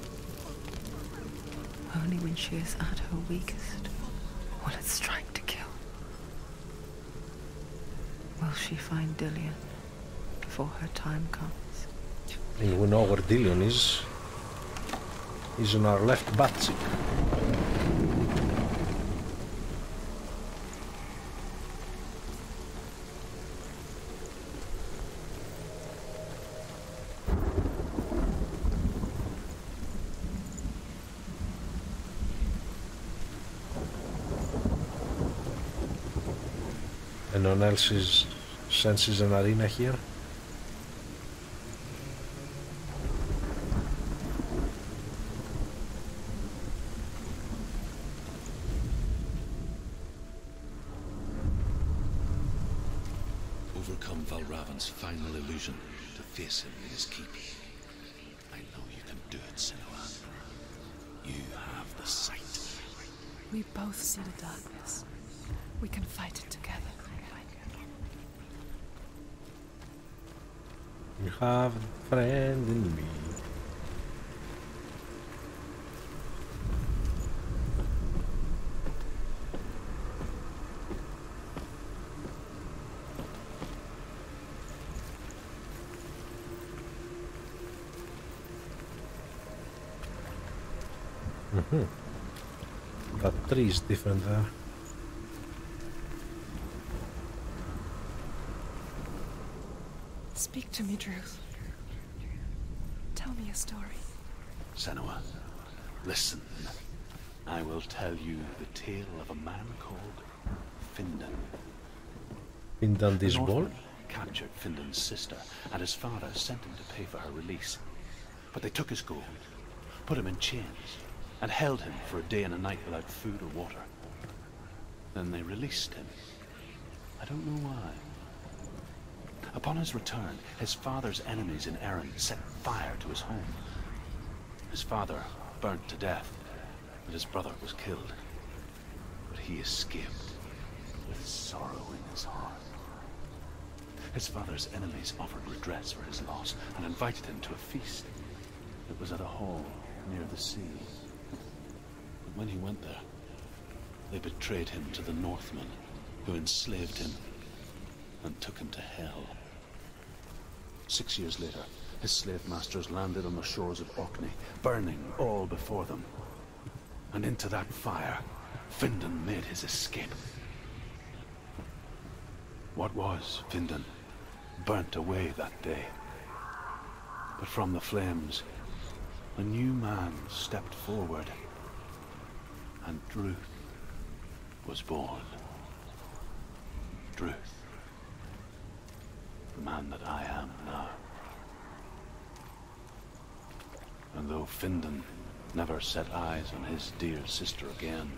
Only when she is at her weakest will it strike to kill. Will she find Dillian before her time comes. And we know where Dillion is. He's on our left butt cheek. Anyone else senses an arena here? Overcome Valravan's final illusion to face him in his keep. I know you can do it, Senua. You have the sight. We both see the darkness. We can fight it together. You have a friend in me. That tree is different there. Speak to me, Druth. Tell me a story. Senua, listen. I will tell you the tale of a man called Findan. Findan this The ball? Northmen captured Findan's sister, and his father sent him to pay for her release. But they took his gold, put him in chains, and held him for a day and a night without food or water. Then they released him. I don't know why. Upon his return, his father's enemies in Erin set fire to his home. His father burnt to death, and his brother was killed. But he escaped with sorrow in his heart. His father's enemies offered redress for his loss and invited him to a feast. It was at a hall near the sea. But when he went there, they betrayed him to the Northmen, who enslaved him and took him to hell. 6 years later, his slave masters landed on the shores of Orkney, burning all before them. And into that fire, Findan made his escape. What was Findan burnt away that day. But from the flames, a new man stepped forward, and Druth was born. Druth. The man that I am now. And though Findan never set eyes on his dear sister again,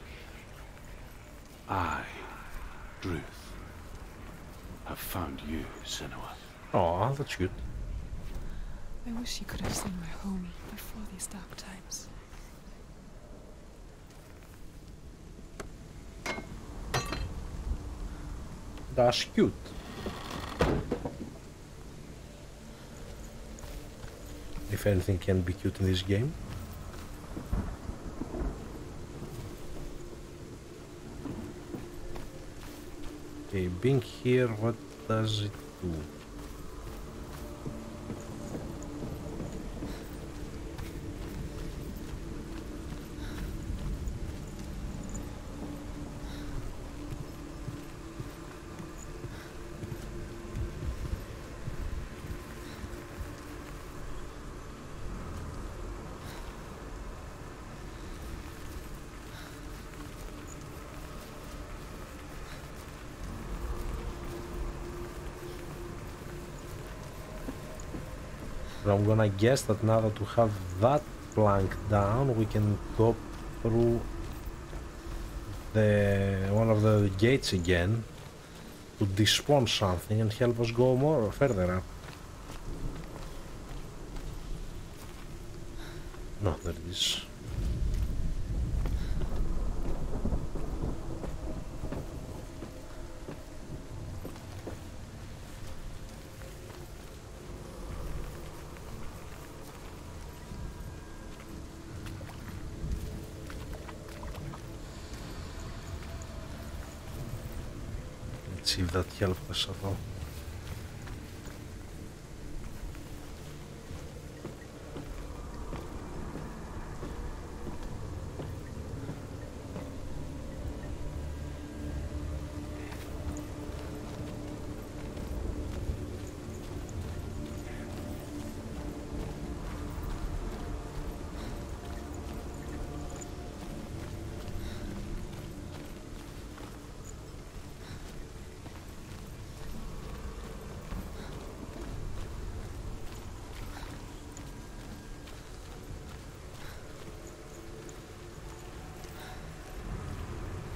I, Druth, have found you, Senua. Oh, that's good. I wish you could have seen my home before these dark times. That's cute. If anything can be cute in this game. Okay, being here, what does it do? I'm gonna guess that now that we have that plank down, we can go through the one of the gates again to despawn something and help us go more further up. No, there it is. See if that helped us at all.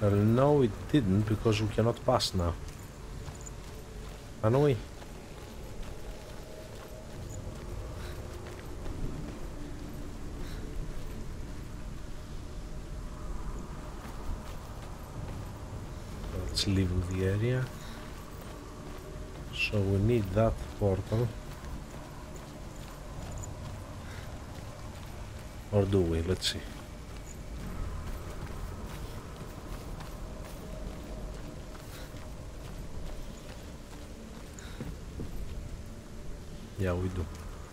Well, no, it didn't, because we cannot pass now. Can we? Let's leave the area. So we need that portal. Or do we? Let's see. Yeah, we do.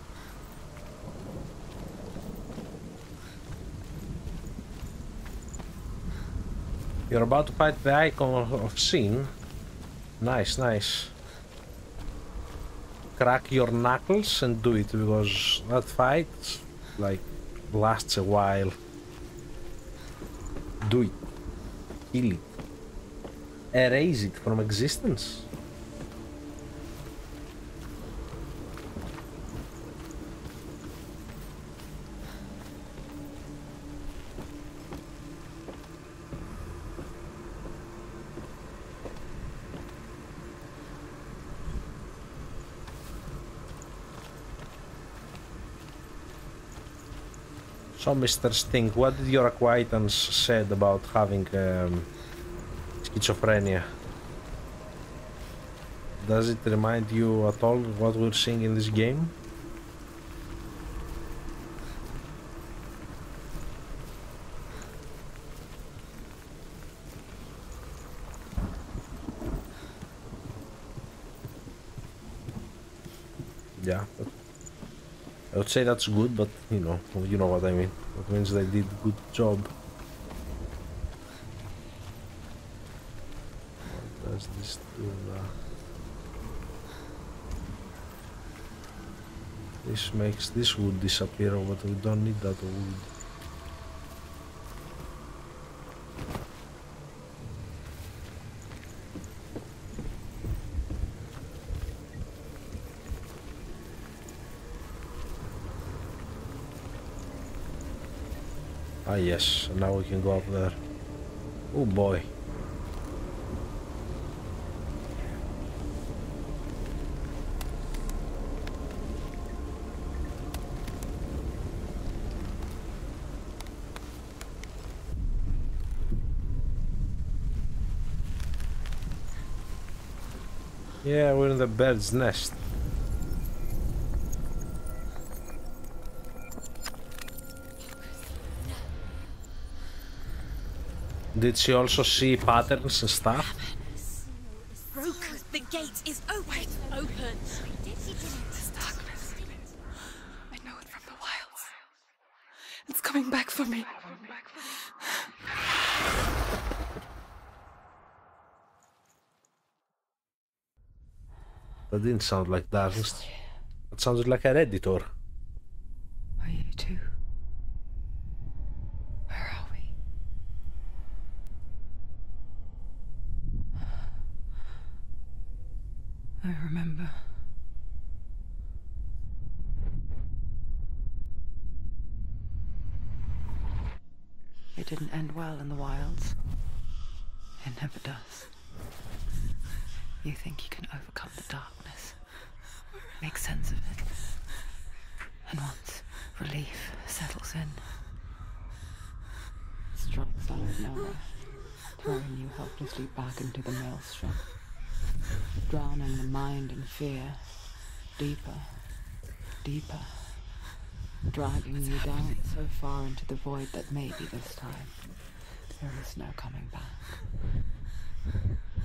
You're about to fight the icon of sin. Nice, nice. Crack your knuckles and do it, because that fight, like, lasts a while. Do it. Kill it. Erase it from existence. So, Mr. Stink, what did your acquaintance said about having schizophrenia? Does it remind you at all of what we're seeing in this game? Yeah. I would say that's good, but you know what I mean. That means they did a good job. What does this do now? This makes this wood disappear, but we don't need that wood. Ah yes, now we can go up there. Oh boy. Yeah, we're in the bird's nest. Did she also see patterns and stuff? Broken. The gate is open. Open. This darkness. I know it from the wilds. It's coming back for me. That didn't sound like darkness. That sounded like a Redditor. Are you too? Where are we? I remember. It didn't end well in the wilds. It never does. You think you can overcome the darkness, make sense of it, and once relief settles in, it strikes out of nowhere, throwing you helplessly back into the maelstrom, drowning the mind in fear, deeper, deeper, dragging you down so far into the void that maybe this time there is no coming back.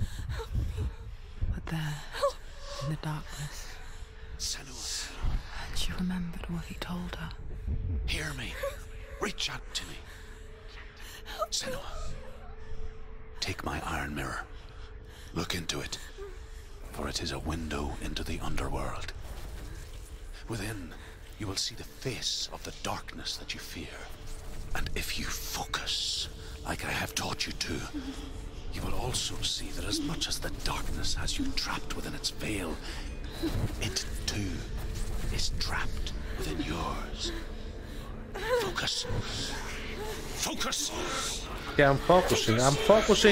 But there, in the darkness, Senua, and she remembered what he told her. hear me. Reach out to me. Senua, take my iron mirror. Look into it, for it is a window into the underworld. Within, you will see the face of the darkness that you fear. And if you focus, like I have taught you to, you will also see that as much as the darkness has you trapped within its veil, it too is trapped within yours. Focus. Focus! Okay, I'm focusing. I'm focusing.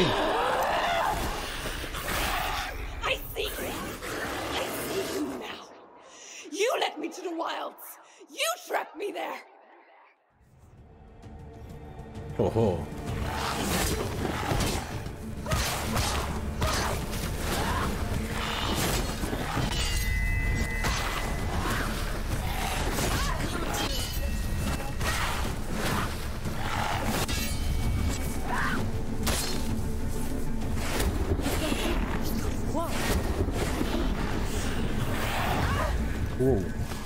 I see you. I see you now. You led me to the wilds. You trapped me there. Oh, oh. Whoa.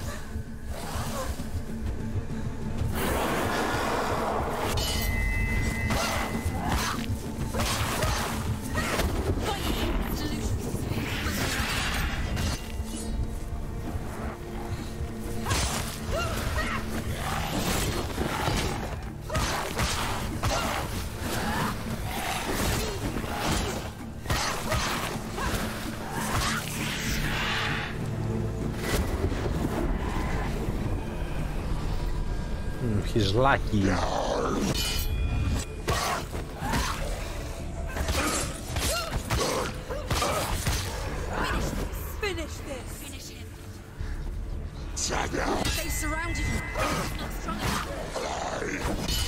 He's lucky. Finish this. Finish him. They surrounded you. Not strong enough.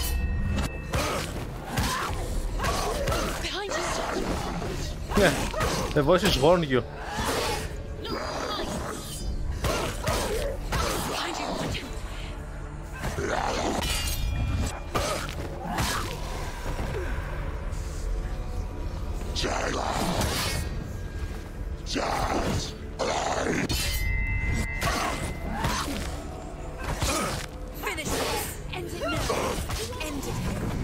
Behind you. The voices warn you. Look, behind. Behind you. Finish this. End it now. End it.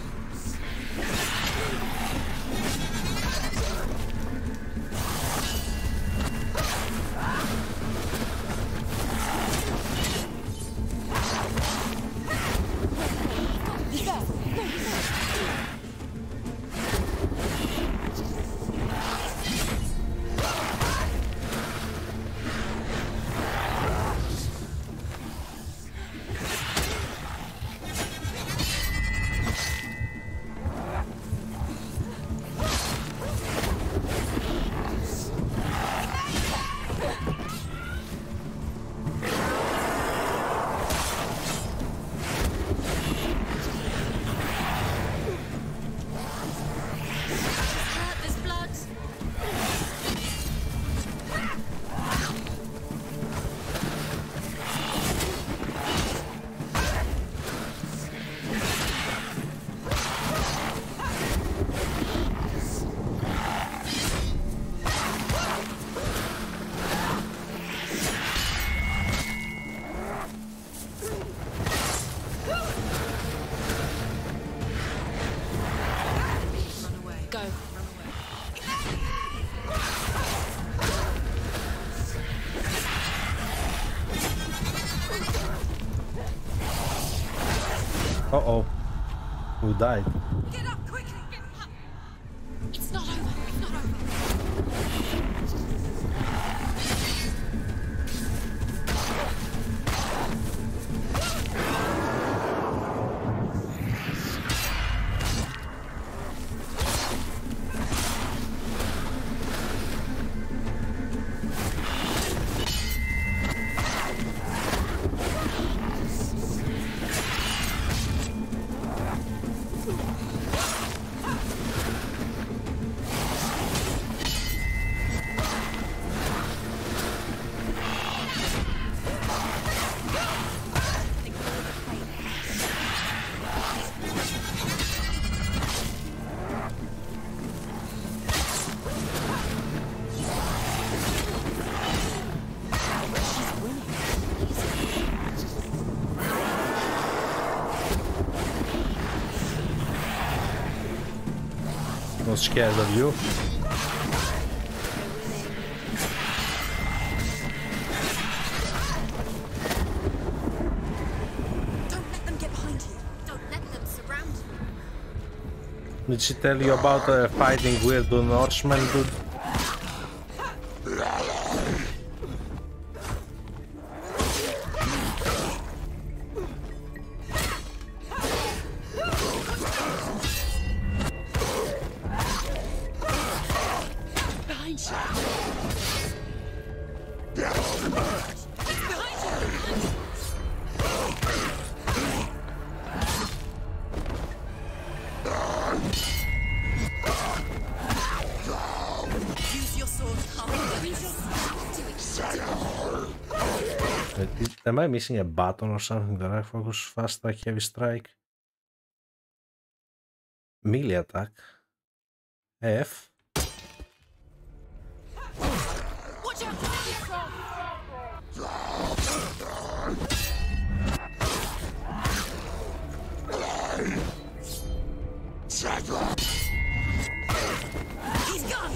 Hurt, there's blood. Run away. Go. Run away. Uh-oh. Who died? Get up quickly. Get up. It's not over. It's not over. Not scared of you. Don't let them get behind you. Don't let them surround you. Did she tell you about fighting weird Norsemen, dude? Am I missing a button or something that I focus fast like heavy strike? Melee attack. F. Watch out! He's gone!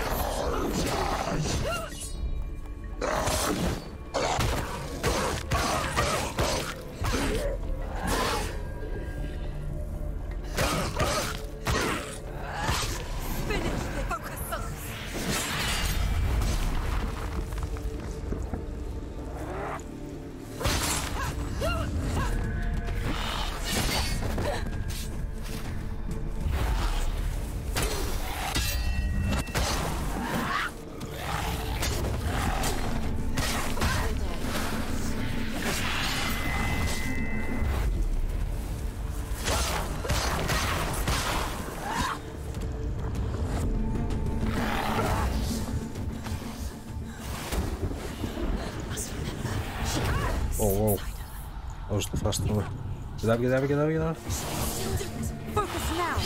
Whoa. That was the faster one. Get up. Focus now!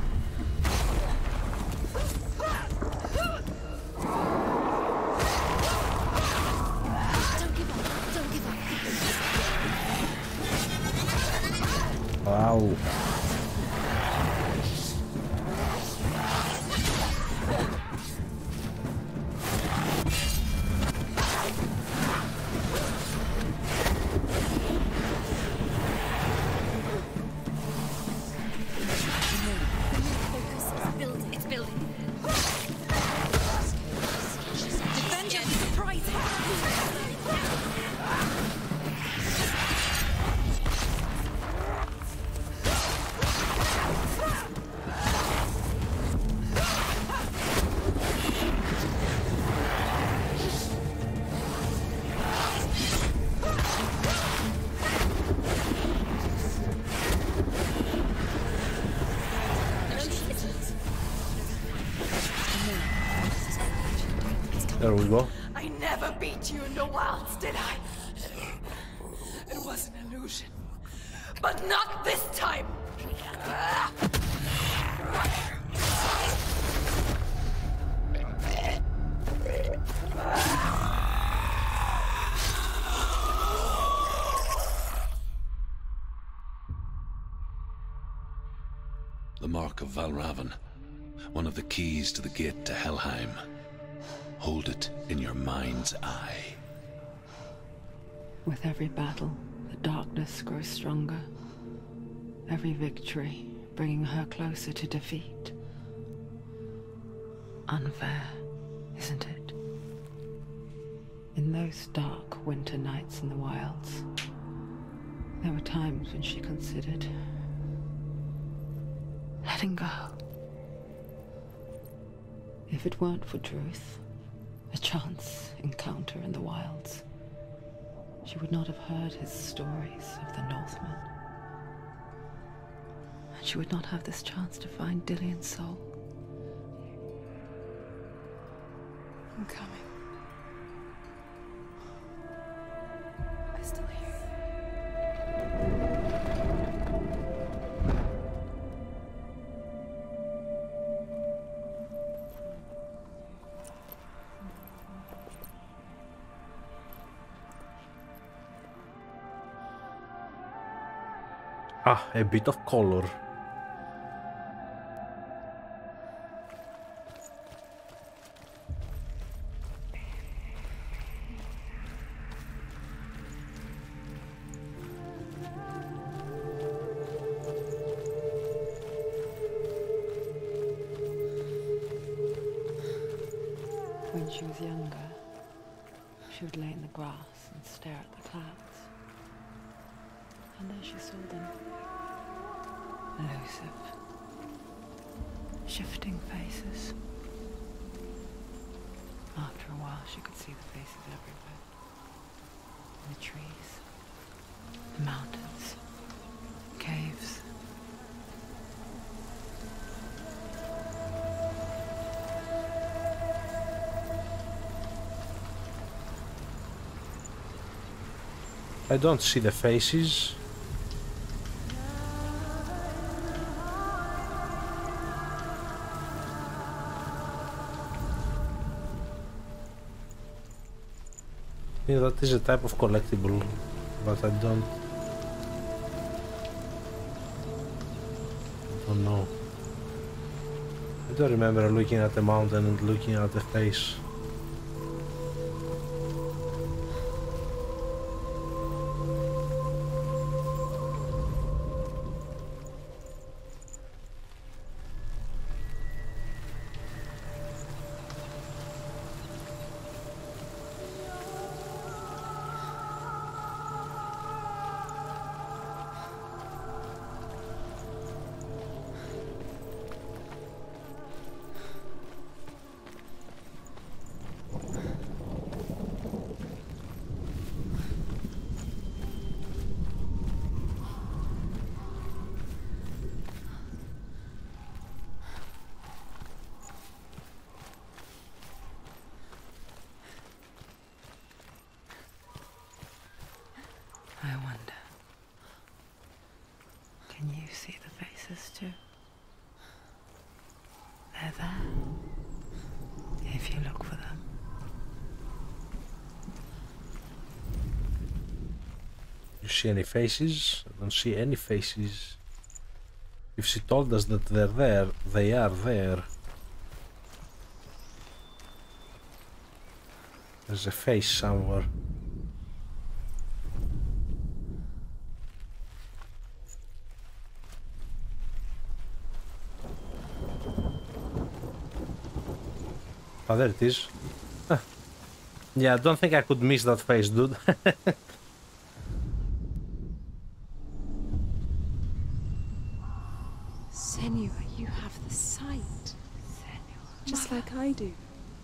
Don't give up. Wow. It's building. Defend your surprising. There we go. I never beat you in the wilds, did I? It was an illusion. But not this time! The Mark of Valravn. One of the keys to the gate to Helheim. Hold it in your mind's eye. With every battle, the darkness grows stronger. Every victory bringing her closer to defeat. Unfair, isn't it? In those dark winter nights in the wilds, there were times when she considered letting go. If it weren't for Druth, a chance encounter in the wilds, she would not have heard his stories of the Northmen. And she would not have this chance to find Dillion's soul. I'm coming. I still hear you. Ah, a bit of color. When she was younger, she would lay in the grass and stare at the clouds. And there she saw them. Elusive. Shifting faces. After a while, she could see the faces everywhere. In the trees, the mountains, caves. I don't see the faces. Yeah, that is a type of collectible, but I don't know. I don't remember looking at the mountain and looking at the face. I wonder, can you see the faces too? They're there, if you look for them. You see any faces? I don't see any faces. If she told us that they're there, they are there. There's a face somewhere. Oh, there it is. Huh. Yeah, I don't think I could miss that face, dude. Senua, you have the sight. Just like I do.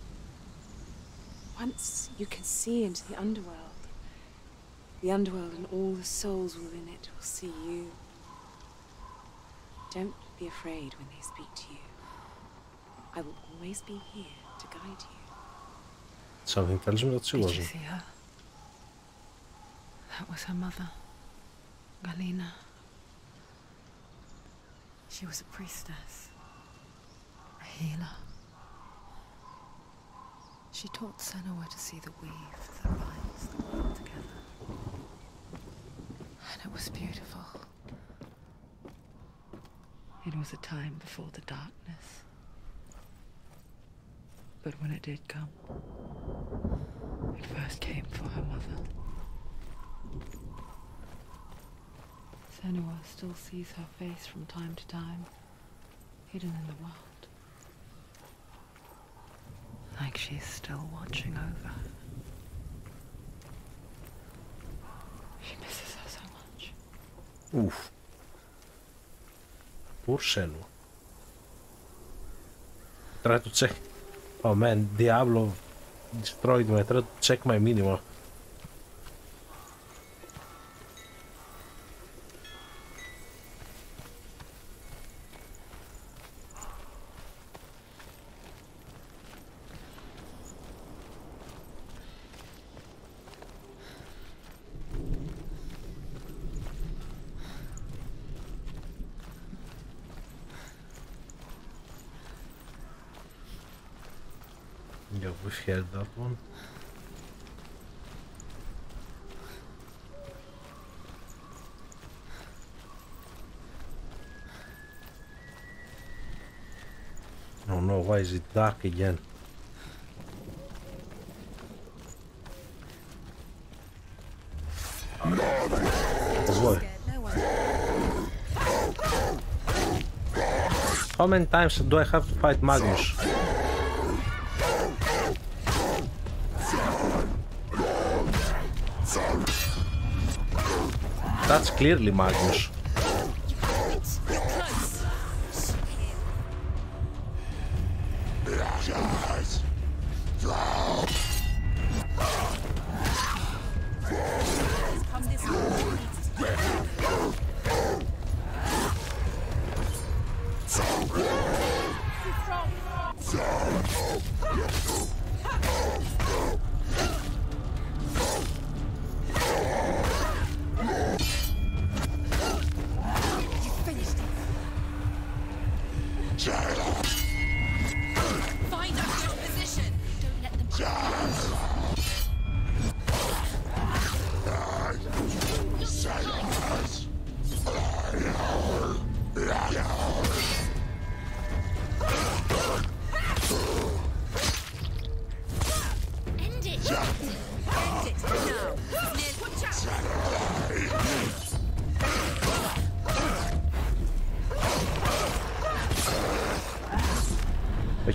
Once you can see into the underworld. The underworld and all the souls within it will see you. Don't be afraid when they speak to you. I will always be here to guide you. Something tells me that she Did you wasn't. see her? That was her mother, Galina. She was a priestess, a healer. She taught Senua to see the weave that binds the world together. And it was beautiful. It was a time before the darkness. But when it did come, it first came for her mother. Senua still sees her face from time to time, hidden in the world. Like she's still watching over her. She misses her so much. Oof. Poor Senua. Try to check. Oh man, Diablo destroyed me. I tried to check my minima. Yeah, we've heard that one. Oh no, why is it dark again? Oh boy. How many times do I have to fight Magnus? That's clearly Magnus.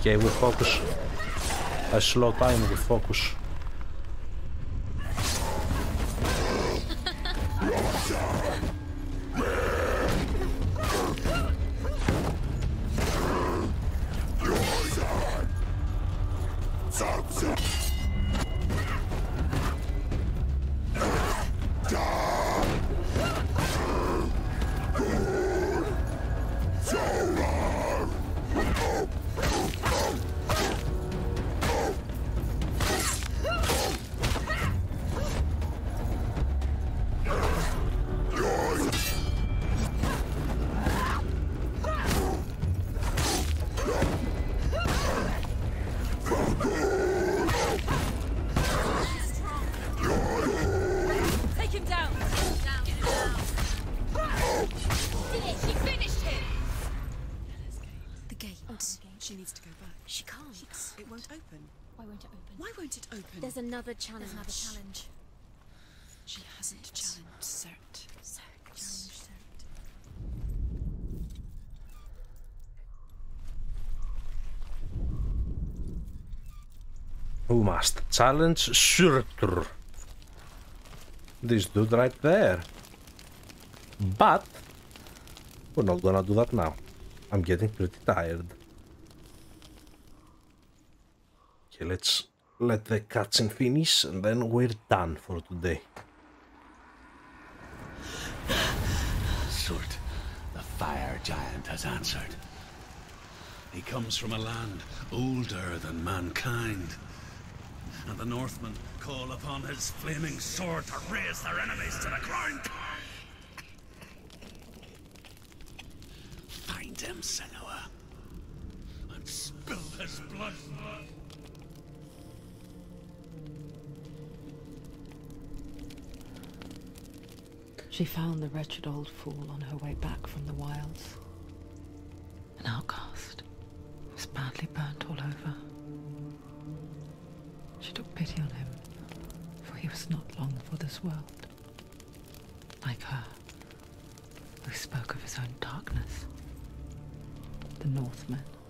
Okay, with focus. I slow time with focus. Take him down! Get him down! Did it! She finished him! The gate. She needs to go back. She can't. It won't open. Why won't it open? Why won't it open? There's another challenge. There's another challenge. She hasn't challenged Cert. Challenge Cert. Who must challenge Surtur? This dude right there. But we're not gonna do that now. I'm getting pretty tired. Okay, let's let the cutscene finish and then we're done for today. Surt, the fire giant has answered. He comes from a land older than mankind. And the Northmen call upon his flaming sword to raise their enemies to the ground. Find him, Senua, and spill his blood. She found the wretched old fool on her way back from the wilds. An outcast, who was badly burnt all over. She took pity on him, for he was not long for this world. Like her, who spoke of his own darkness. The Northmen